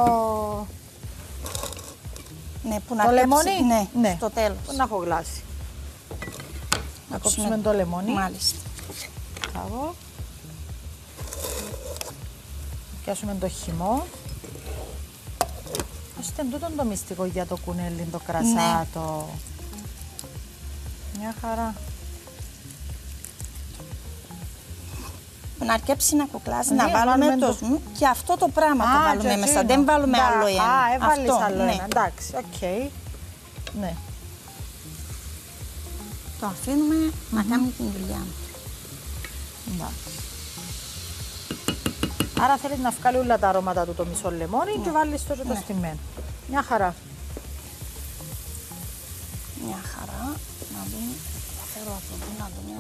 Ναι, που το να λεμόνι. Ναι, στο τέλος. Που να έχω γλάσει. Να κόψουμε το λεμόνι. Μάλιστα. Μπράβο. Πιάσουμε το χυμό. Ώστε τούτο το μυστικό για το κουνέλι, το κρασάτο. Μια χαρά. Να αρκέψει να κουκλάσει, να βάλουμε το και αυτό το πράγμα το βάλουμε μέσα. Δεν βάλουμε άλλο ένα. Α, έβαλες άλλο ένα. Εντάξει, οκ. Ναι. Το αφήνουμε να κάνει την δουλειά μου. Εντάξει. Άρα θέλεις να βγάλει όλα τα αρώματα του το μισό λεμόνι και βάλεις το το στημένο. Μια χαρά. Μια χαρά. Να δούμε. Θα φέρω από εδώ να δούμε.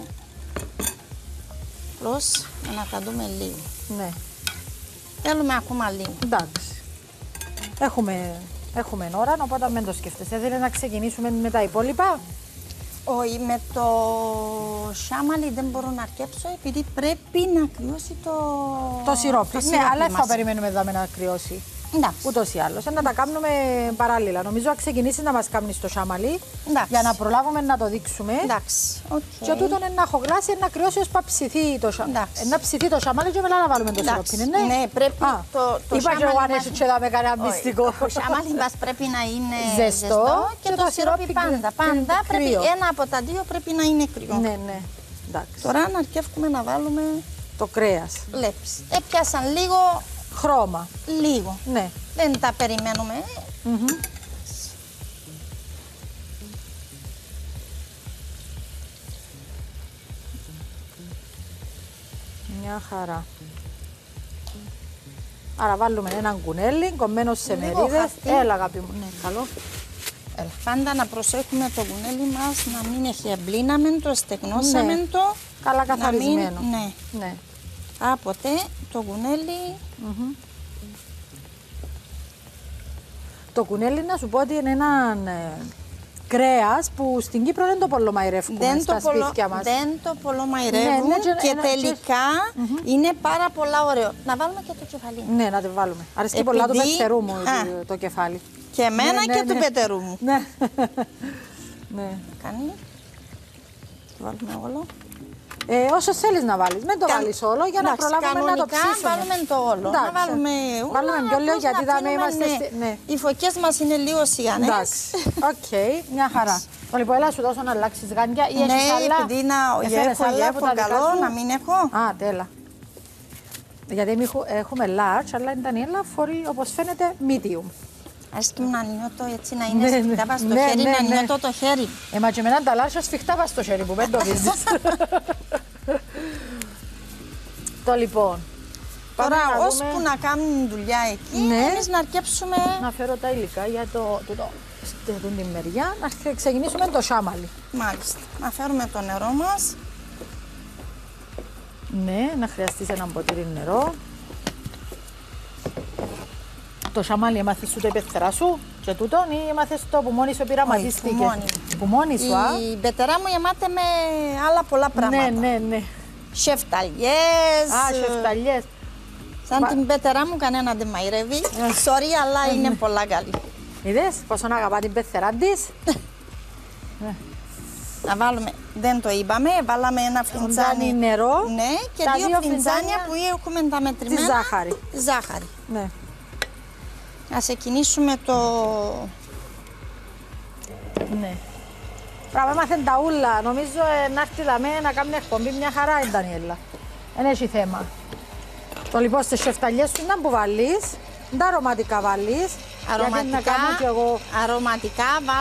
Απλώς να τα δούμε λίγο. Ναι. Θέλουμε ακόμα λίγο. Εντάξει. Έχουμε ώρα, οπότε μην το σκέφτεσαι. Θέλει να ξεκινήσουμε με τα υπόλοιπα. Όχι, με το σάμαλι δεν μπορώ να αρκέψω επειδή πρέπει να κρυώσει το σιρόπι. Ναι, αλλά θα περιμένουμε εδώ να κρυώσει. Ούτως ή άλλως. Να τα κάνουμε παράλληλα. Νομίζω να ξεκινήσει να μας κάνει το σάμαλι για να προλάβουμε να το δείξουμε. Εντάξει. Και τούτον να έχω γλάσει να κρυώσει ως να ψηθεί το σάμαλι. Να ψηθεί το σάμαλι και μετά να βάλουμε το σιρόπι. Ναι, πρέπει το είπα και εγώ αν έτσι και δάμε κανένα μυστικό. Το σάμαλι μας πρέπει να είναι ζεστό και το σιρόπι πάντα πρέπει ένα από τα δύο πρέπει να είναι κρυό. Ναι. Τώρα να αρκεύουμε να βάλουμε το κρέας. Βλέπεις. Έπιασαν λίγο χρώμα. Λίγο. Ναι. Δεν τα περιμένουμε. Μια χαρά. Άρα βάλουμε έναν κουνέλι κομμένο σε μερίδες. Έλα αγάπη μου. Ναι, καλό. Έλα. Πάντα να προσέχουμε το κουνέλι μας να μην έχει εμπλύναμεν, στεγνώσαμεν το. Καλά καθαρισμένο. Ναι. Κάποτε το κουνέλι. Το κουνέλι να σου πω ότι είναι ένα κρέας που στην Κύπρο δεν το πολλομαϊρεύουμε στα σπίτια μας. Δεν το πολλομαϊρεύουν και τελικά είναι πάρα πολλά ωραίο. Να βάλουμε και το κεφάλι. Ναι, να το βάλουμε. Αρέσκει πολλά του πετερού μου το κεφάλι. Και εμένα και του πετερού μου. Ναι. Κάνει. Το βάλουμε όλο. Όσο θέλεις να βάλεις, μην το βάλεις όλο για να προλάβουμε να το ψήσουμε. Βάλουμε το όλο. Να βάλουμε πιο λίγο γιατί θα είμαστε. Οι φωκές μας είναι λίγο σιγανές. Εντάξει. Οκ, μια χαρά. Λοιπόν, έλα σου δώσω να αλλάξεις γάντια ή έχεις άλλα. Ναι, επειδή έχω γεύω καλό, να μην έχω. Α, τέλα. Γιατί έχουμε large, αλλά η Ντανιέλα φορεί, όπως φαίνεται, medium. Αρέσκει μου να νιώτω έτσι, να είναι σφιχτά πας στο χέρι, να νιώτω το χέρι. Μα και εμένα τα large σφιχτά πας στο χέρι που δεν το βίζεις. Το λοιπόν. Τώρα, ώσπου να κάνουν δουλειά εκεί, εμείς να αρκέψουμε... Να φέρω τα υλικά για την μεριά, να ξεκινήσουμε το σάμαλι. Μάλιστα. Να φέρουμε το νερό μας. Ναι, να χρειαστείς ένα ποτήρι νερό. Το σαμάλι έμαθες σου το η πεθερά σου και τούτον ή έμαθες το που μόνη σου πειραματίστηκες? Που μόνη σου, Η πεθερά μου γεμάται με άλλα πολλά πράγματα. Ναι. Σεφταλιές. Σεφταλιές. Σαν την πεθερά μου κανένα δεν μαϊρεύει. Sorry, αλλά είναι πολλά καλή. Είδες πόσο αγαπά την πεθερά της? Να βάλουμε, δεν το είπαμε, βάλαμε ένα φλιτζάνι νερό. Ναι, και δύο φλιτζάνια που έχουμε τα μετρημένα. Τη ζάχαρη. Ναι. Να ξεκινήσουμε το... Ναι. Πράγμα έμαθεν τα ούλα. Νομίζω να έρθει να κάνει εκπομπή μια χαρά η Ντανιέλα. Δεν έχει θέμα. Το λοιπόν στις σεφταλιές σου να που βάλεις, τα αρωματικά βάλεις. Αρωματικά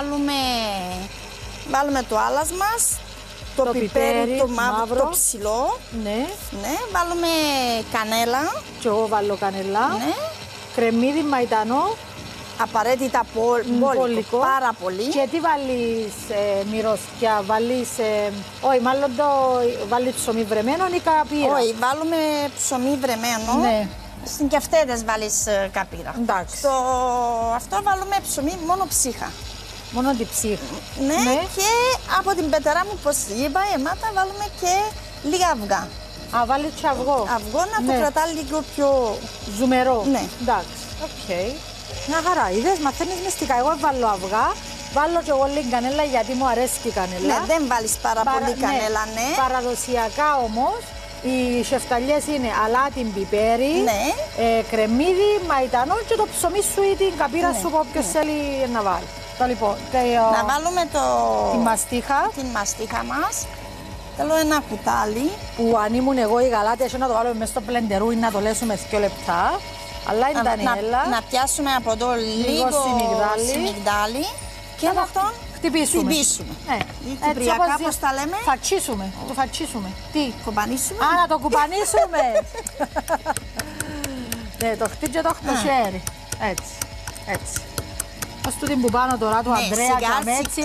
βάλουμε το άλας μας, το πιπέρι, το μαύρο, το ψηλό. Ναι. Βάλουμε κανέλα. Και εγώ βάλω κανέλα. Ναι. Κρεμμύδι μαϊτανό. Απαραίτητα μπόλικο, πάρα πολύ. Και τι βάλεις μυρωδιά, βάλεις, όχι μάλλον βάλεις ψωμί βρεμένο ή καπύρα? Όχι, βάλουμε ψωμί βρεμένο. Ναι. Στην καυτέδες βάλεις καπύρα. Εντάξει. Αυτό βάλουμε ψωμί μόνο ψύχα. Μόνο την ψύχα. Ναι, και από την πετερά μου, όπως είπα, εμάτα βάλουμε και λίγα αυγά. Βάλεις και αυγό. Αυγό να το κρατά λίγο πιο... ζουμερό. Ναι. Εντάξει, οκ. Μια χαρά, είδες, μαθαίνεις μυστικά. Εγώ βάλω αυγά, βάλω και εγώ λίγη κανέλα γιατί μου αρέσει η κανέλα. Ναι, δεν βάλεις πάρα πολύ κανέλα, ναι. Παραδοσιακά όμως, οι σεφταλιές είναι αλάτι, πιπέρι, ναι. Κρεμμύδι, μαϊτανό και το ψωμί σου ή την καπύρα σου που όποιος θέλει να βάλει. Να βάλουμε την μαστίχα μας. Θέλω ένα κουτάλι. Που αν ήμουν εγώ η γαλάτια, να το βάλουμε μέσα στο πλεντερού ή να το λέσουμε 2 λεπτά. Αλλά η Ντανιέλα. Να πιάσουμε από εδώ λίγο σιμιγδάλι και να τον χτυπήσουμε. Ναι. Κυπριακά, πώς τα λέμε. Φατσίσουμε. Το φατσίσουμε. Τι, κουμπανίσουμε. Να το κουμπανίσουμε. Ναι, το χτύπησε το χτωσέρι. Έτσι. Ως τούτην που πάνω τώρα του Ανδρέα και αμέτσι,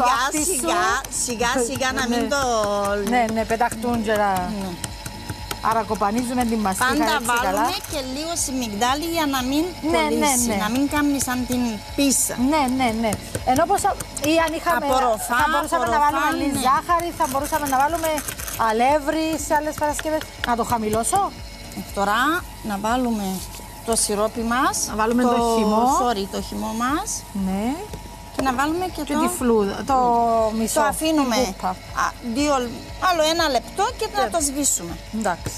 σιγά να μην το... Ναι, πεταχτούν και να... Άρα κοπανίζουμε την μαστίχα έτσι καλά. Πάντα βάλουμε και λίγο σιμιγδάλι για να μην κολλήσει, να μην κάνει σαν την πίσα. Ναι. Ενώ πως ή αν είχαμε... θα μπορούσαμε να βάλουμε λίγη ζάχαρη, θα μπορούσαμε να βάλουμε αλεύρι σε άλλες Παρασκευές. Να το χαμηλώσω. Τώρα να βάλουμε το σιρόπι μας. Να βάλουμε το χυμό. Το χυμό μας. Ναι. Και να βάλουμε και τη φλούδα, το μισό. Το αφήνουμε άλλο 1 λεπτό και να το σβήσουμε. Εντάξει.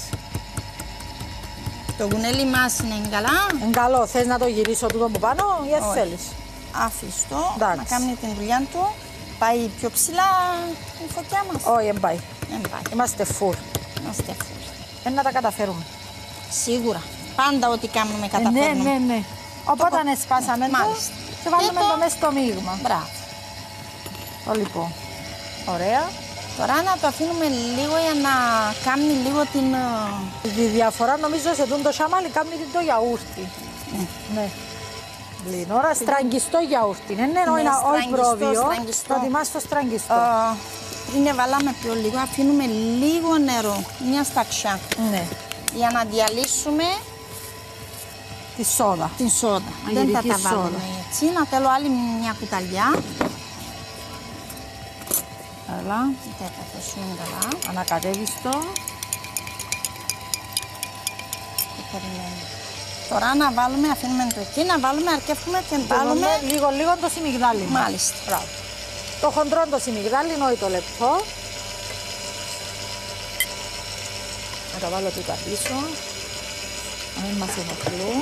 Το γουνέλι μας είναι καλά. Είναι καλό. Θες να το γυρίσω τούτο που πάνω ή θέλεις? Αφήστο να κάνει την δουλειά του. Πάει πιο ψηλά η φωτιά μας? Όχι, δεν πάει. Είμαστε φουρ. Να τα καταφέρουμε. Σίγουρα. Πάντα ό,τι κάνουμε καταφέρνουμε. Ναι. Οπότε αν σπάσαμε το και βάλουμε το μέσα στο μείγμα. Μπράβο. Λοιπόν, ωραία. Τώρα να το αφήνουμε λίγο για να κάνει λίγο την... Τη διαφορά νομίζω σε το σαμάλι κάνει το γιαούρτι. Ναι. Ώρα στραγγιστό γιαούρτι. Όχι πρόβιο. Προτιμάς το στραγγιστό. Πριν βάλαμε πιο λίγο, αφήνουμε λίγο νερό, μια σταξιά. Ναι. Για να διαλύσουμε τη σόδα. Δεν θα τα βάλουμε έτσι. Να θέλω άλλη μια κουταλιά. Καλά. Δεν θα το καλά. Ανακατεύεις το. Τώρα να βάλουμε, αφήνουμε το εκεί, να βάλουμε, αρκεύουμε και βάλουμε λίγο το σιμιγδάλι. Μάλιστα. Μπράβο. Το χοντρό το σιμιγδάλι, νόη το λεπτό. Να τα βάλω τούτα πίσω. Να μην μας ενοχλούν.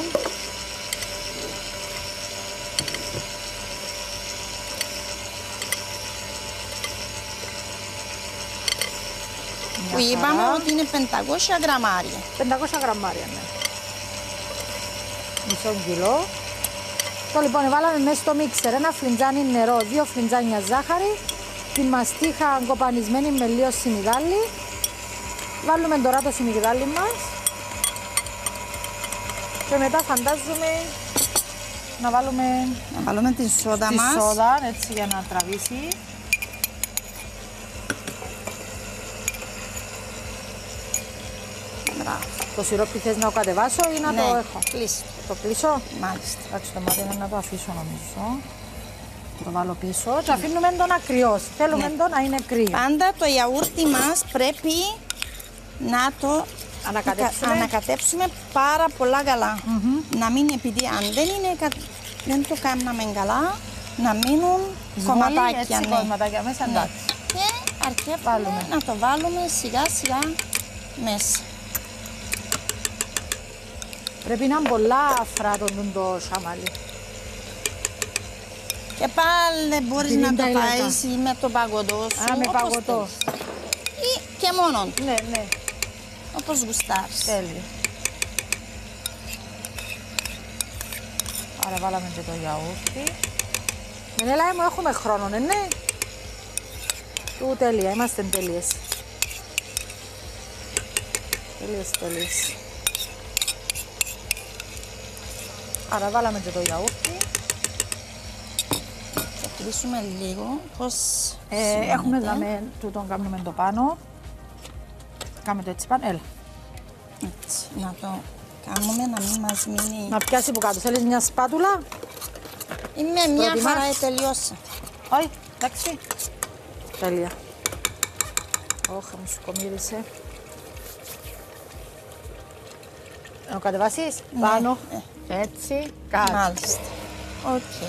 που είπαμε ότι είναι 500 γραμμάρια. 500 γραμμάρια, ναι. Μισό κιλό. Το λοιπόν βάλαμε μέσα στο μίξερ ένα φλιντζάνι νερό, 2 φλιντζάνια ζάχαρη, τη μαστίχα κοπανισμένη με λίγο σιμιγδάλι. Βάλουμε τώρα το σιμιγδάλι μας και μετά φαντάζομαι να βάλουμε τη σόδα μας. Τη σόδα, έτσι για να τραβήσει. Το σιρόπι θες να το κατεβάσω ή να το έχω? Κλείσει. Το κλείσω. Μάλιστα. Εντάξει, το μάτι είναι να το αφήσω νομίζω. Το βάλω πίσω και αφήνουμε τον να κρυώσει. Θέλουμε τον να είναι κρύο. Πάντα το γιαούρτι μας πρέπει να το ανακατέψουμε πάρα πολλά καλά. Να μην, επειδή αν δεν το κάναμε καλά, να μείνουν κομματάκια. Έτσι, κομματάκια μέσα, εντάξει. Και αρκεύουμε να το βάλουμε σιγά σιγά μέσα. Πρέπει να είναι πολλά αφρά το σαμάλι. Και πάλι μπορείς να το πάεις με το παγωτό σου. Με παγωτό. Ή και μόνο. Ναι, ναι. Όπως γουστάρεις. Τέλειο. Άρα βάλαμε και το γιαούρτι. Μενέλα μου, έχουμε χρόνο, ναι. Του τέλεια, είμαστε τέλειες. Τέλειες. Άρα βάλαμε και το γιαούρτι. Θα κλείσουμε λίγο. Πώς έχουμε δάμε, τούτον κάνουμε το πάνω. Κάμε το έτσι πάνω, έλα. Έτσι, να το κάνουμε να μην μας μείνει. Να πιάσει που κάτω, θέλεις μια σπάτουλα? Είμαι μια χαρά, τελειώσα. Όχι, εντάξει. Τέλεια. Όχι, μου σου κομμύρισε. Να το κατεβάσεις, πάνω, έτσι, κάτω. Μάλιστα. Οκ.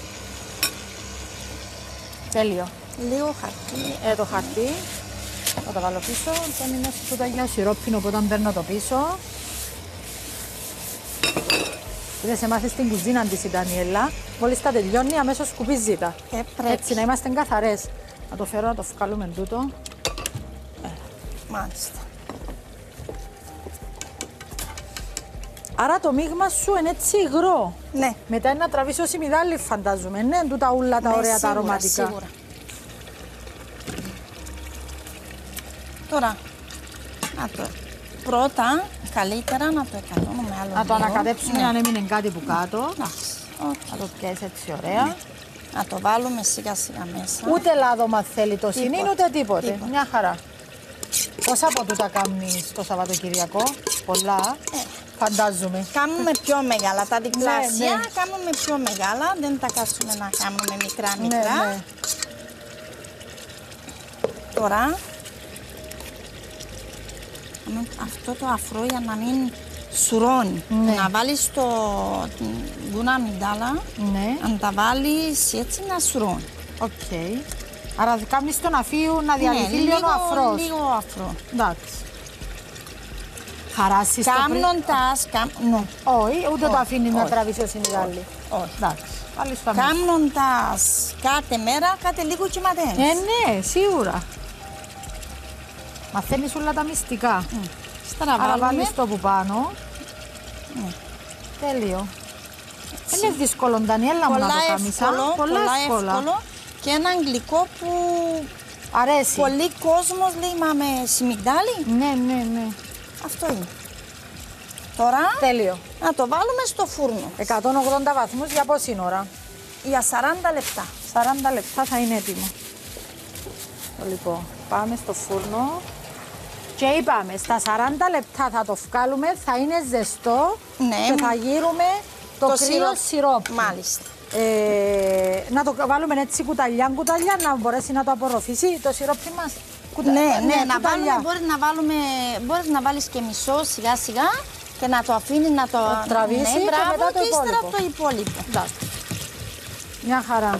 Τέλειο. Λίγο χαρτί. Το χαρτί. Θα το βάλω πίσω. Δεν είναι στο ταγιά σιρόπινο, οπότε παίρνω το πίσω. Είδες, μάθει στην κουζίνα της η Ντανιέλα. Μόλις τα τελειώνει, αμέσως σκουπίζει τα. Έτσι, να είμαστε καθαρές. Να το φέρω, να το βγάλουμε τούτο. Μάλιστα. Άρα το μείγμα σου είναι έτσι υγρό. Ναι. Μετά είναι να τραβήσω σιμιδάλι, φαντάζομαι. Ναι, τούτα ούλα τα ωραία, τα αρωματικά. Σίγουρα. Τώρα, πρώτα καλύτερα να το εκατώνουμε άλλο. Να το ανακατέψουμε αν έμεινε κάτι που κάτω. Να το πιάσει έτσι ωραία. Να το βάλουμε σιγά σιγά μέσα. Ούτε λάδωμα θέλει το συνήν, ούτε τίποτε. Μια χαρά. Πόσα από τούτα κάνεις το Σαββατοκυριακό? Πολλά. Φαντάζομαι. Κάνουμε πιο μεγάλα. Τα διπλάσια κάνουμε πιο μεγάλα. Δεν τα κάτσουμε να κάνουμε μικρά. Ναι. Τώρα αυτό το αφρό για να μην σουρώνει. Να βάλεις το γκούνα μιντάλα. Αν τα βάλεις έτσι να σουρώνει. Οκ. Άρα κάνεις τον αφίου να διαλυθεί λίγο ο αφρός. Λίγο αφρό. Εντάξει. Χαράσεις Κάμνοντας, όχι, ούτε το αφήνει να τραβήσει ο συνδυάλι. Όχι. Εντάξει. Κάμνοντας κάθε μέρα, κάθε λίγο και ματένεις. Ναι, σίγουρα. Μαθαίνεις όλα τα μυστικά. Άρα βάλεις το από πάνω. Τέλειο. Δεν είναι δύσκολο, Ντανιέλα, μου να το κάνεις. Πολλά εύκολο. Και ένα γλυκό που αρέσει. Πολλοί κόσμος λέει, μα με σιμιγδάλι. Ναι. Αυτό είναι. Τώρα τέλειο. Να το βάλουμε στο φούρνο. 180 βαθμούς για πόση ώρα? Για 40 λεπτά. 40 λεπτά θα είναι έτοιμο. Λοιπόν, πάμε στο φούρνο. Και είπαμε, στα 40 λεπτά θα το βγάλουμε, θα είναι ζεστό και θα γύρουμε το κρύο σιρόπι. Μάλιστα. Να το βάλουμε έτσι κουταλιά να μπορέσει να το απορροφήσει το σιρόπι μας. Ναι, μπορείς να βάλεις και μισό σιγά σιγά και να το αφήνεις να το τραβήσει και μετά και ύστερα το υπόλοιπο. Μια χαρά.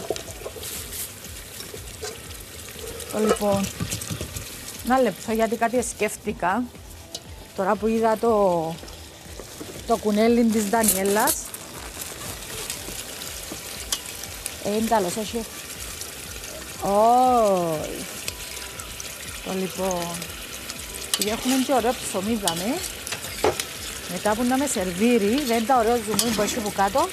Λοιπόν, ένα λεπτό γιατί κάτι σκέφτηκα τώρα που είδα το κουνέλι της Ντανιέλας. Είναι καλός, όχι. Όχι. Λοιπόν, επειδή έχουμε και ωραίο ψωμί δάμε, μετά που να με σερβίρει, δεν τα ωραίο ζουμούι που έχει από κάτω.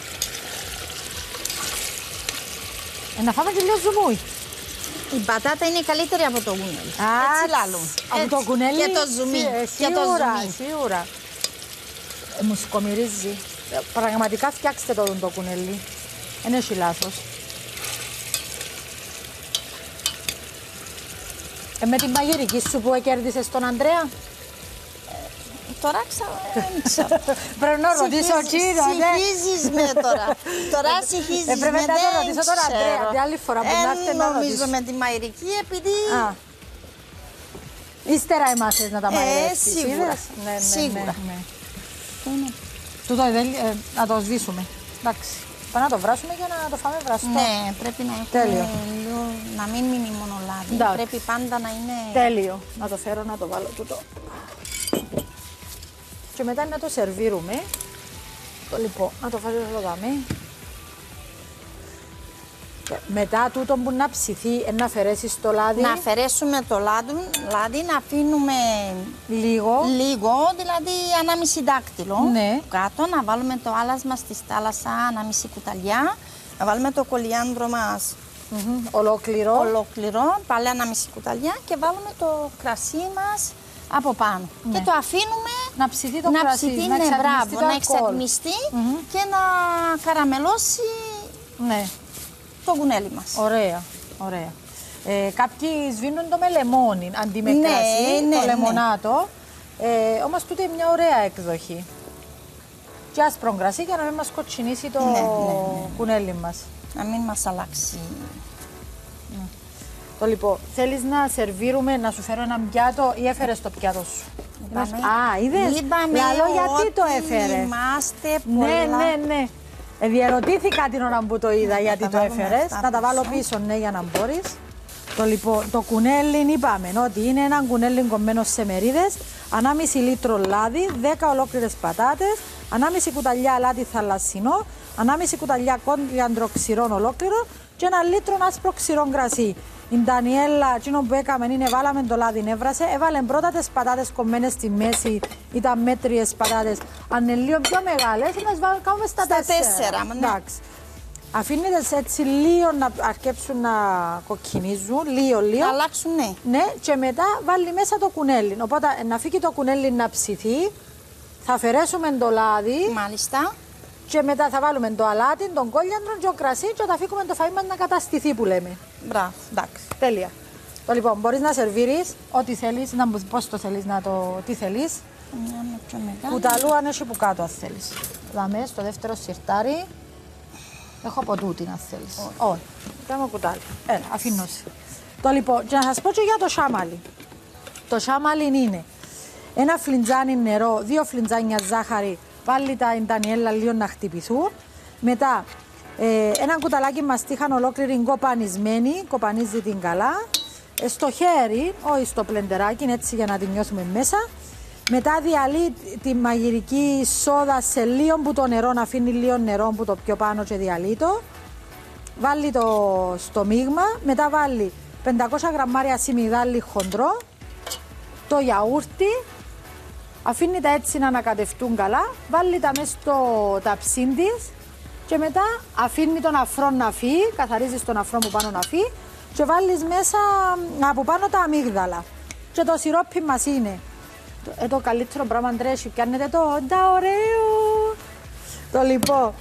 Να φάμε και λίγο ζουμούι. Η πατάτα είναι καλύτερη από το κουνέλι. Έτσι λάλλον. Από το κουνέλι και το ζουμί. Σίγουρα. Μου σκομυρίζει. Πραγματικά φτιάξτε το κουνέλι. Δεν έχει λάθος. Με την μαγειρική σου που κέρδισες τον Ανδρέα. Τώρα ξέρω. Πρέπει να ρωτήσω κύριο. Συγχύζεις με τώρα. Τώρα συγχύζεις με. Πρέπει να το ρωτήσω τον Ανδρέα. Την άλλη φορά που να έρθει να ρωτήσω. Νομίζω με τη μαγειρική επειδή... Ύστερα εμάς να τα μαγειρεύσεις. Σίγουρα. Τούτο να το σβήσουμε. Εντάξει. Πάμε να το βράσουμε για να το φάμε βραστό. Ναι, πρέπει να έχουμε λίγο, να μην μείνει μόνο λάδι. Πρέπει πάντα να είναι... Τέλειο. Να το φέρω να το βάλω τούτο. Και μετά να το σερβίρουμε. Λοιπόν, να το φέρω εδώ δάμε. Μετά τούτο που να ψηθεί, να αφαιρέσεις το λάδι. Να αφαιρέσουμε το λάδι, να αφήνουμε λίγο, δηλαδή 1,5 δάκτυλο κάτω, να βάλουμε το άλασμα στη θάλασσα, 1,5 κουταλιά, να βάλουμε το κολιάνδρο μας ολόκληρο, πάλι 1,5 κουταλιά και βάλουμε το κρασί μας από πάνω. Και το αφήνουμε να ψηθεί το κρασί, να εξατμιστεί και να καραμελώσει το κουνέλι μας. Ωραία. Κάποιοι σβήνουν το με λεμόνι αντί με κρασί, το λεμονάτο. Όμως τούτε είναι μια ωραία εκδοχή. Και άσπρο κρασί για να μην μας κοτσινίσει το κουνέλι μας. Να μην μας αλλάξει. Το λοιπόν, θέλεις να σερβίρουμε, να σου φέρω ένα πιάτο ή έφερες το πιάτο σου? Είδες, λαλό γιατί το έφερε. Είμαστε πολλά. Ναι. Διερωτήθηκα την ώρα που το είδα γιατί το έφερες. Να τα βάλω πίσω, για να μπορείς. Το κουνέλι είπαμε ότι είναι ένα κουνέλι κομμένο σε μερίδες, 1,5 λίτρο λάδι, 10 ολόκληρες πατάτες, 1,5 κουταλιά αλάτι θαλασσινό, 1,5 κουταλιά κόντριαντρο ξηρό ολόκληρο και 1 λίτρο άσπρο ξηρό κρασί. Η Ντανιέλα, εκείνο που έκαμε είναι βάλαμε το λάδι, έβρασε, έβαλε πρώτα τις πατάτες κομμένες στη μέση, ήταν μέτριες πατάτες. Αν είναι λίγο πιο μεγάλες, να κάνουμε στα 4. Εντάξει. Αφήνετε έτσι λίγο να αρκέψουν να κοκκινίζουν, λίγο. Να αλλάξουν, ναι, και μετά βάλει μέσα το κουνέλι. Οπότε να φύγει το κουνέλι να ψηθεί, θα αφαιρέσουμε το λάδι. Μάλιστα. Και μετά θα βάλουμε το αλάτι, τον κόλιαντρο και το κρασί και θα αφήσουμε το φαΐ μας να καταστηθεί που λέμε. Μπράβο, εντάξει. Τέλεια. Λοιπόν, μπορείς να σερβίρεις ό,τι θέλεις, να μου πώς το θέλεις, τι θέλεις. Κουταλού αν έχει που κάτω αν θέλεις. Δάμε στο δεύτερο σιρτάρι. Έχω από τούτη αν θέλεις. Όχι. Κάνω κουτάλι. Αφήνω. Λοιπόν, και να σας πω και για το σάμαλι. Το σάμαλι είναι ένα φλιντζάνι νερό, 2 φλιντζάνια ζάχαρη. Πάλι τα Ντανιέλα λίγο να χτυπηθούν. Μετά ένα κουταλάκι μαστίχαν ολόκληρη κοπανισμένη, κοπανίζει την καλά. Στο χέρι, όχι στο πλεντεράκι, έτσι για να τη νιώθουμε μέσα. Μετά διαλύει τη μαγειρική σόδα σε λίγο που το νερό, να αφήνει λίγο νερό που το πιο πάνω και διαλύει το. Βάλει το στο μείγμα, μετά βάλει 500 γραμμάρια σιμιδάλι χοντρό, το γιαούρτι. Αφήνει τα έτσι να ανακατευτούν καλά, βάλει τα μέσα στο ταψί της και μετά αφήνει τον αφρό να φύγει, καθαρίζεις τον αφρό που πάνω να φύγει και βάλεις μέσα από πάνω τα αμύγδαλα. Και το σιρόπι μας είναι το καλύτερο πράγμα, Αντρέση, πιάνετε το, ωραίο. Το λοιπόν.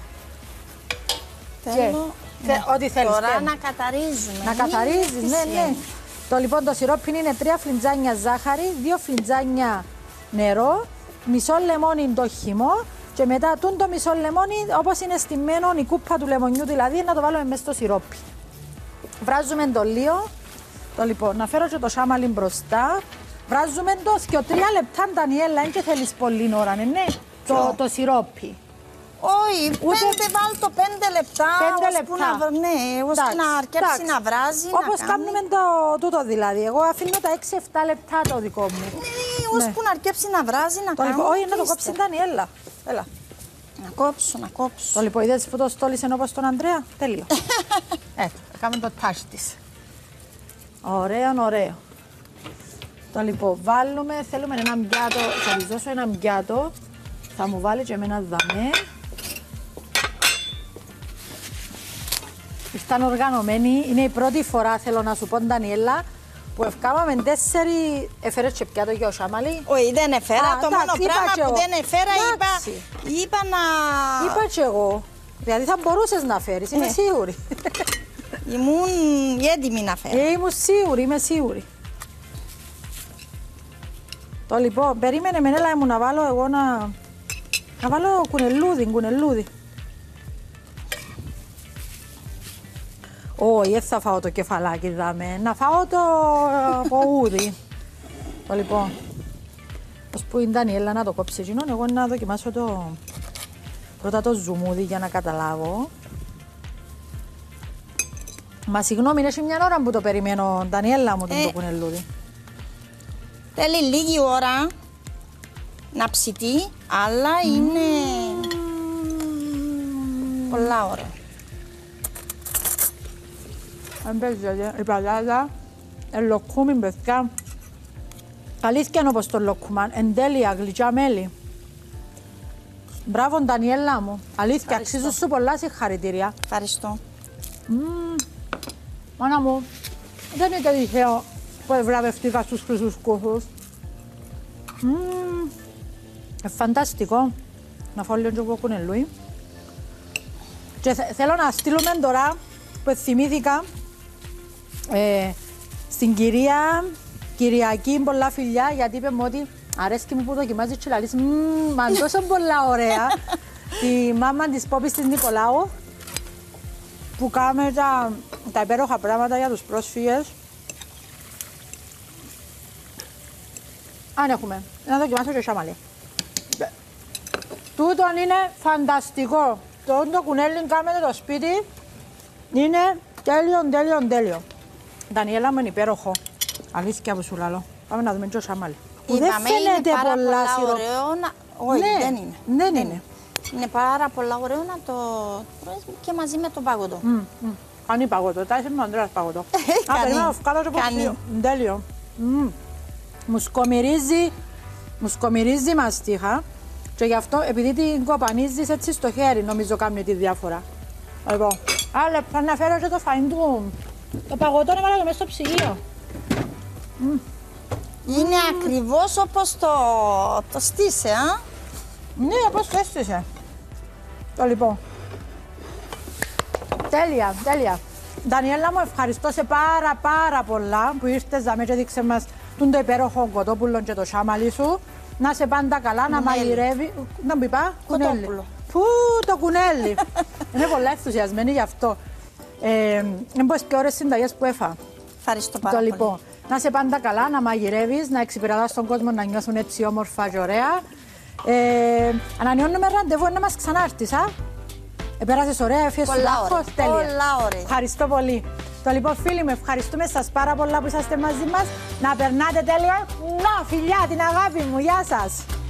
Θέλω, ό,τι θέλεις. Τώρα να καθαρίζουμε. Να καθαρίζεις, ναι. Το λοιπόν το σιρόπι είναι 3 φλιντζάνια ζάχαρη, 2 φλιντζάνια νερό, μισό λεμόνι το χυμό και μετά το μισό λεμόνι όπως είναι στημένο η κούπα του λεμονιού δηλαδή να το βάλουμε μέσα στο σιρόπι. Βράζουμε το λίγο, λοιπόν να φέρω και το σάμαλι μπροστά, βράζουμε το και 3 λεπτά Ντανιέλα, δεν θέλεις πολύ ώρα, ναι, το σιρόπι. Όχι, βάλ το 5 λεπτά, ώσπου να αρκέψει να βράζει. Όπως κάνουμε τούτο δηλαδή. Εγώ αφήνω τα 6-7 λεπτά το δικό μου. Ναι, ώσπου να αρκέψει να βράζει, να κάνουμε. Όχι, να το κόψει η Ντανιέλα. Έλα. Να κόψω. Το λοιπόν, είδες που το στόλισε όπως τον Ανδρέα. Τέλειο. Κάνουμε το τάσι της. Ωραίο. Το λοιπόν, βάλουμε, θέλουμε ένα πιάτο, θα της δώσω ένα πιάτο, θα μου βάλει και εμένα δαμέ. Ήρθαν οργανωμένοι, είναι η πρώτη φορά, θέλω να σου πω, Ντανιέλα, που ευκάμαμε 4, έφερες και πιάτο για ο Σάμαλη. Όχι, δεν έφερα, το μόνο πράγμα που δεν έφερα είπα να... Είπα και εγώ, δηλαδή θα μπορούσες να φέρεις, είμαι σίγουρη. Ήμουν έτοιμη να φέρω. Είμαι σίγουρη. Το λοιπόν, περίμενε Μενέλα μου να βάλω εγώ να βάλω κουνελούδι. Όχι, δεν θα φάω το κεφαλάκι, δάμε. Να φάω το ποδούδι. Το λοιπόν, ως που η Ντανιέλα να το κόψει εκείνον, εγώ να δοκιμάσω πρώτα το ζουμούδι για να καταλάβω. Μα συγγνώμη, είναι μια ώρα που το περιμένω, Ντανιέλα μου, το κουνελούδι. Θέλει λίγη ώρα να ψητεί, αλλά είναι πολλά ώρα. Αν παίζετε, η πατάτα, λοκκούμι, παιδιά. Αλήθεια είναι όπως το λοκκούμαν, εν τέλεια, γλυκιά μέλι. Μπράβο, Ντανιέλα μου. Αλήθεια, αξίζουν σου πολλά συγχαρητήρια. Ευχαριστώ. Μάνα μου, δεν είναι τυχαίο που ευραβευτήκα στους χρυσούς κούφους. Φανταστικό. Να φάω λίγο από κουνελούι. Και θέλω να στείλουμε τώρα που θυμήθηκα στην Κυριακή πολλά φιλιά, γιατί είπε μου ότι αρέσκει μου που δοκιμάζει και λαλείς μα τόσο πολλά ωραία. Τη μάμα της Πόπης της Νικολάου που κάνουμε τα υπέροχα πράγματα για τους πρόσφυγες. Αν έχουμε, να δοκιμάσω και Σάμαλη. Τούτον είναι φανταστικό. Το κουνέλι κάνετε το σπίτι είναι τέλειο. Ντανιέλα μου είναι υπέροχο. Αλήθεια που σου λαλώ. Πάμε να δούμε και ο Σάμαλη. Που δεν φαίνεται πολλά ωραίο. Όχι, δεν είναι. Είναι πάρα πολλά ωραίο να το τρώεις και μαζί με το παγωτό. Κάνει παγωτό, τα είσαι με ο Ανδρέας παγωτό. Κάνει. Τέλειο. Μου σκομυρίζει μαστίχα και γι' αυτό επειδή την κοπανίζεις έτσι στο χέρι νομίζω κάνει τη διάφορα. Λοιπόν, άλλα θα να φέρω και το φαΐν του. Το παγωτό να βάλω μέσα στο ψυγείο. Είναι ακριβώς όπως το στήσε, α? Ναι, όπως το έστησε. Το λοιπόν. Τέλεια. Ντανιέλα μου, ευχαριστώ σε πάρα πολλά που ήρθες δαμέ και δείξε μας το υπέροχο κοτόπουλο και το σάμαλι σου. Να είσαι πάντα καλά, να μαγειρεύει. Να μου είπα, κουνέλι. Πού το κουνέλι. Είμαι πολλά ενθουσιασμένη γι' αυτό. Είναι πως και ώρες συνταγές που έφα. Ευχαριστώ πάρα πολύ. Λοιπόν, να είσαι πάντα καλά, να μαγειρεύεις, να εξυπηρετάς τον κόσμο να νιώθουν έτσι όμορφα και ωραία. Ανανεώνουμε ραντεβού να μας ξανάρθεις, α. Πέρασες ωραία, έφυγες σου λάθος, τέλεια. Πολλά ωραία. Ευχαριστώ πολύ. Το λοιπόν φίλοι μου, ευχαριστούμε σας πάρα πολλά που είσαστε μαζί μας. Να περνάτε τέλεια. Να, φιλιά, την αγάπη μου, γεια σας.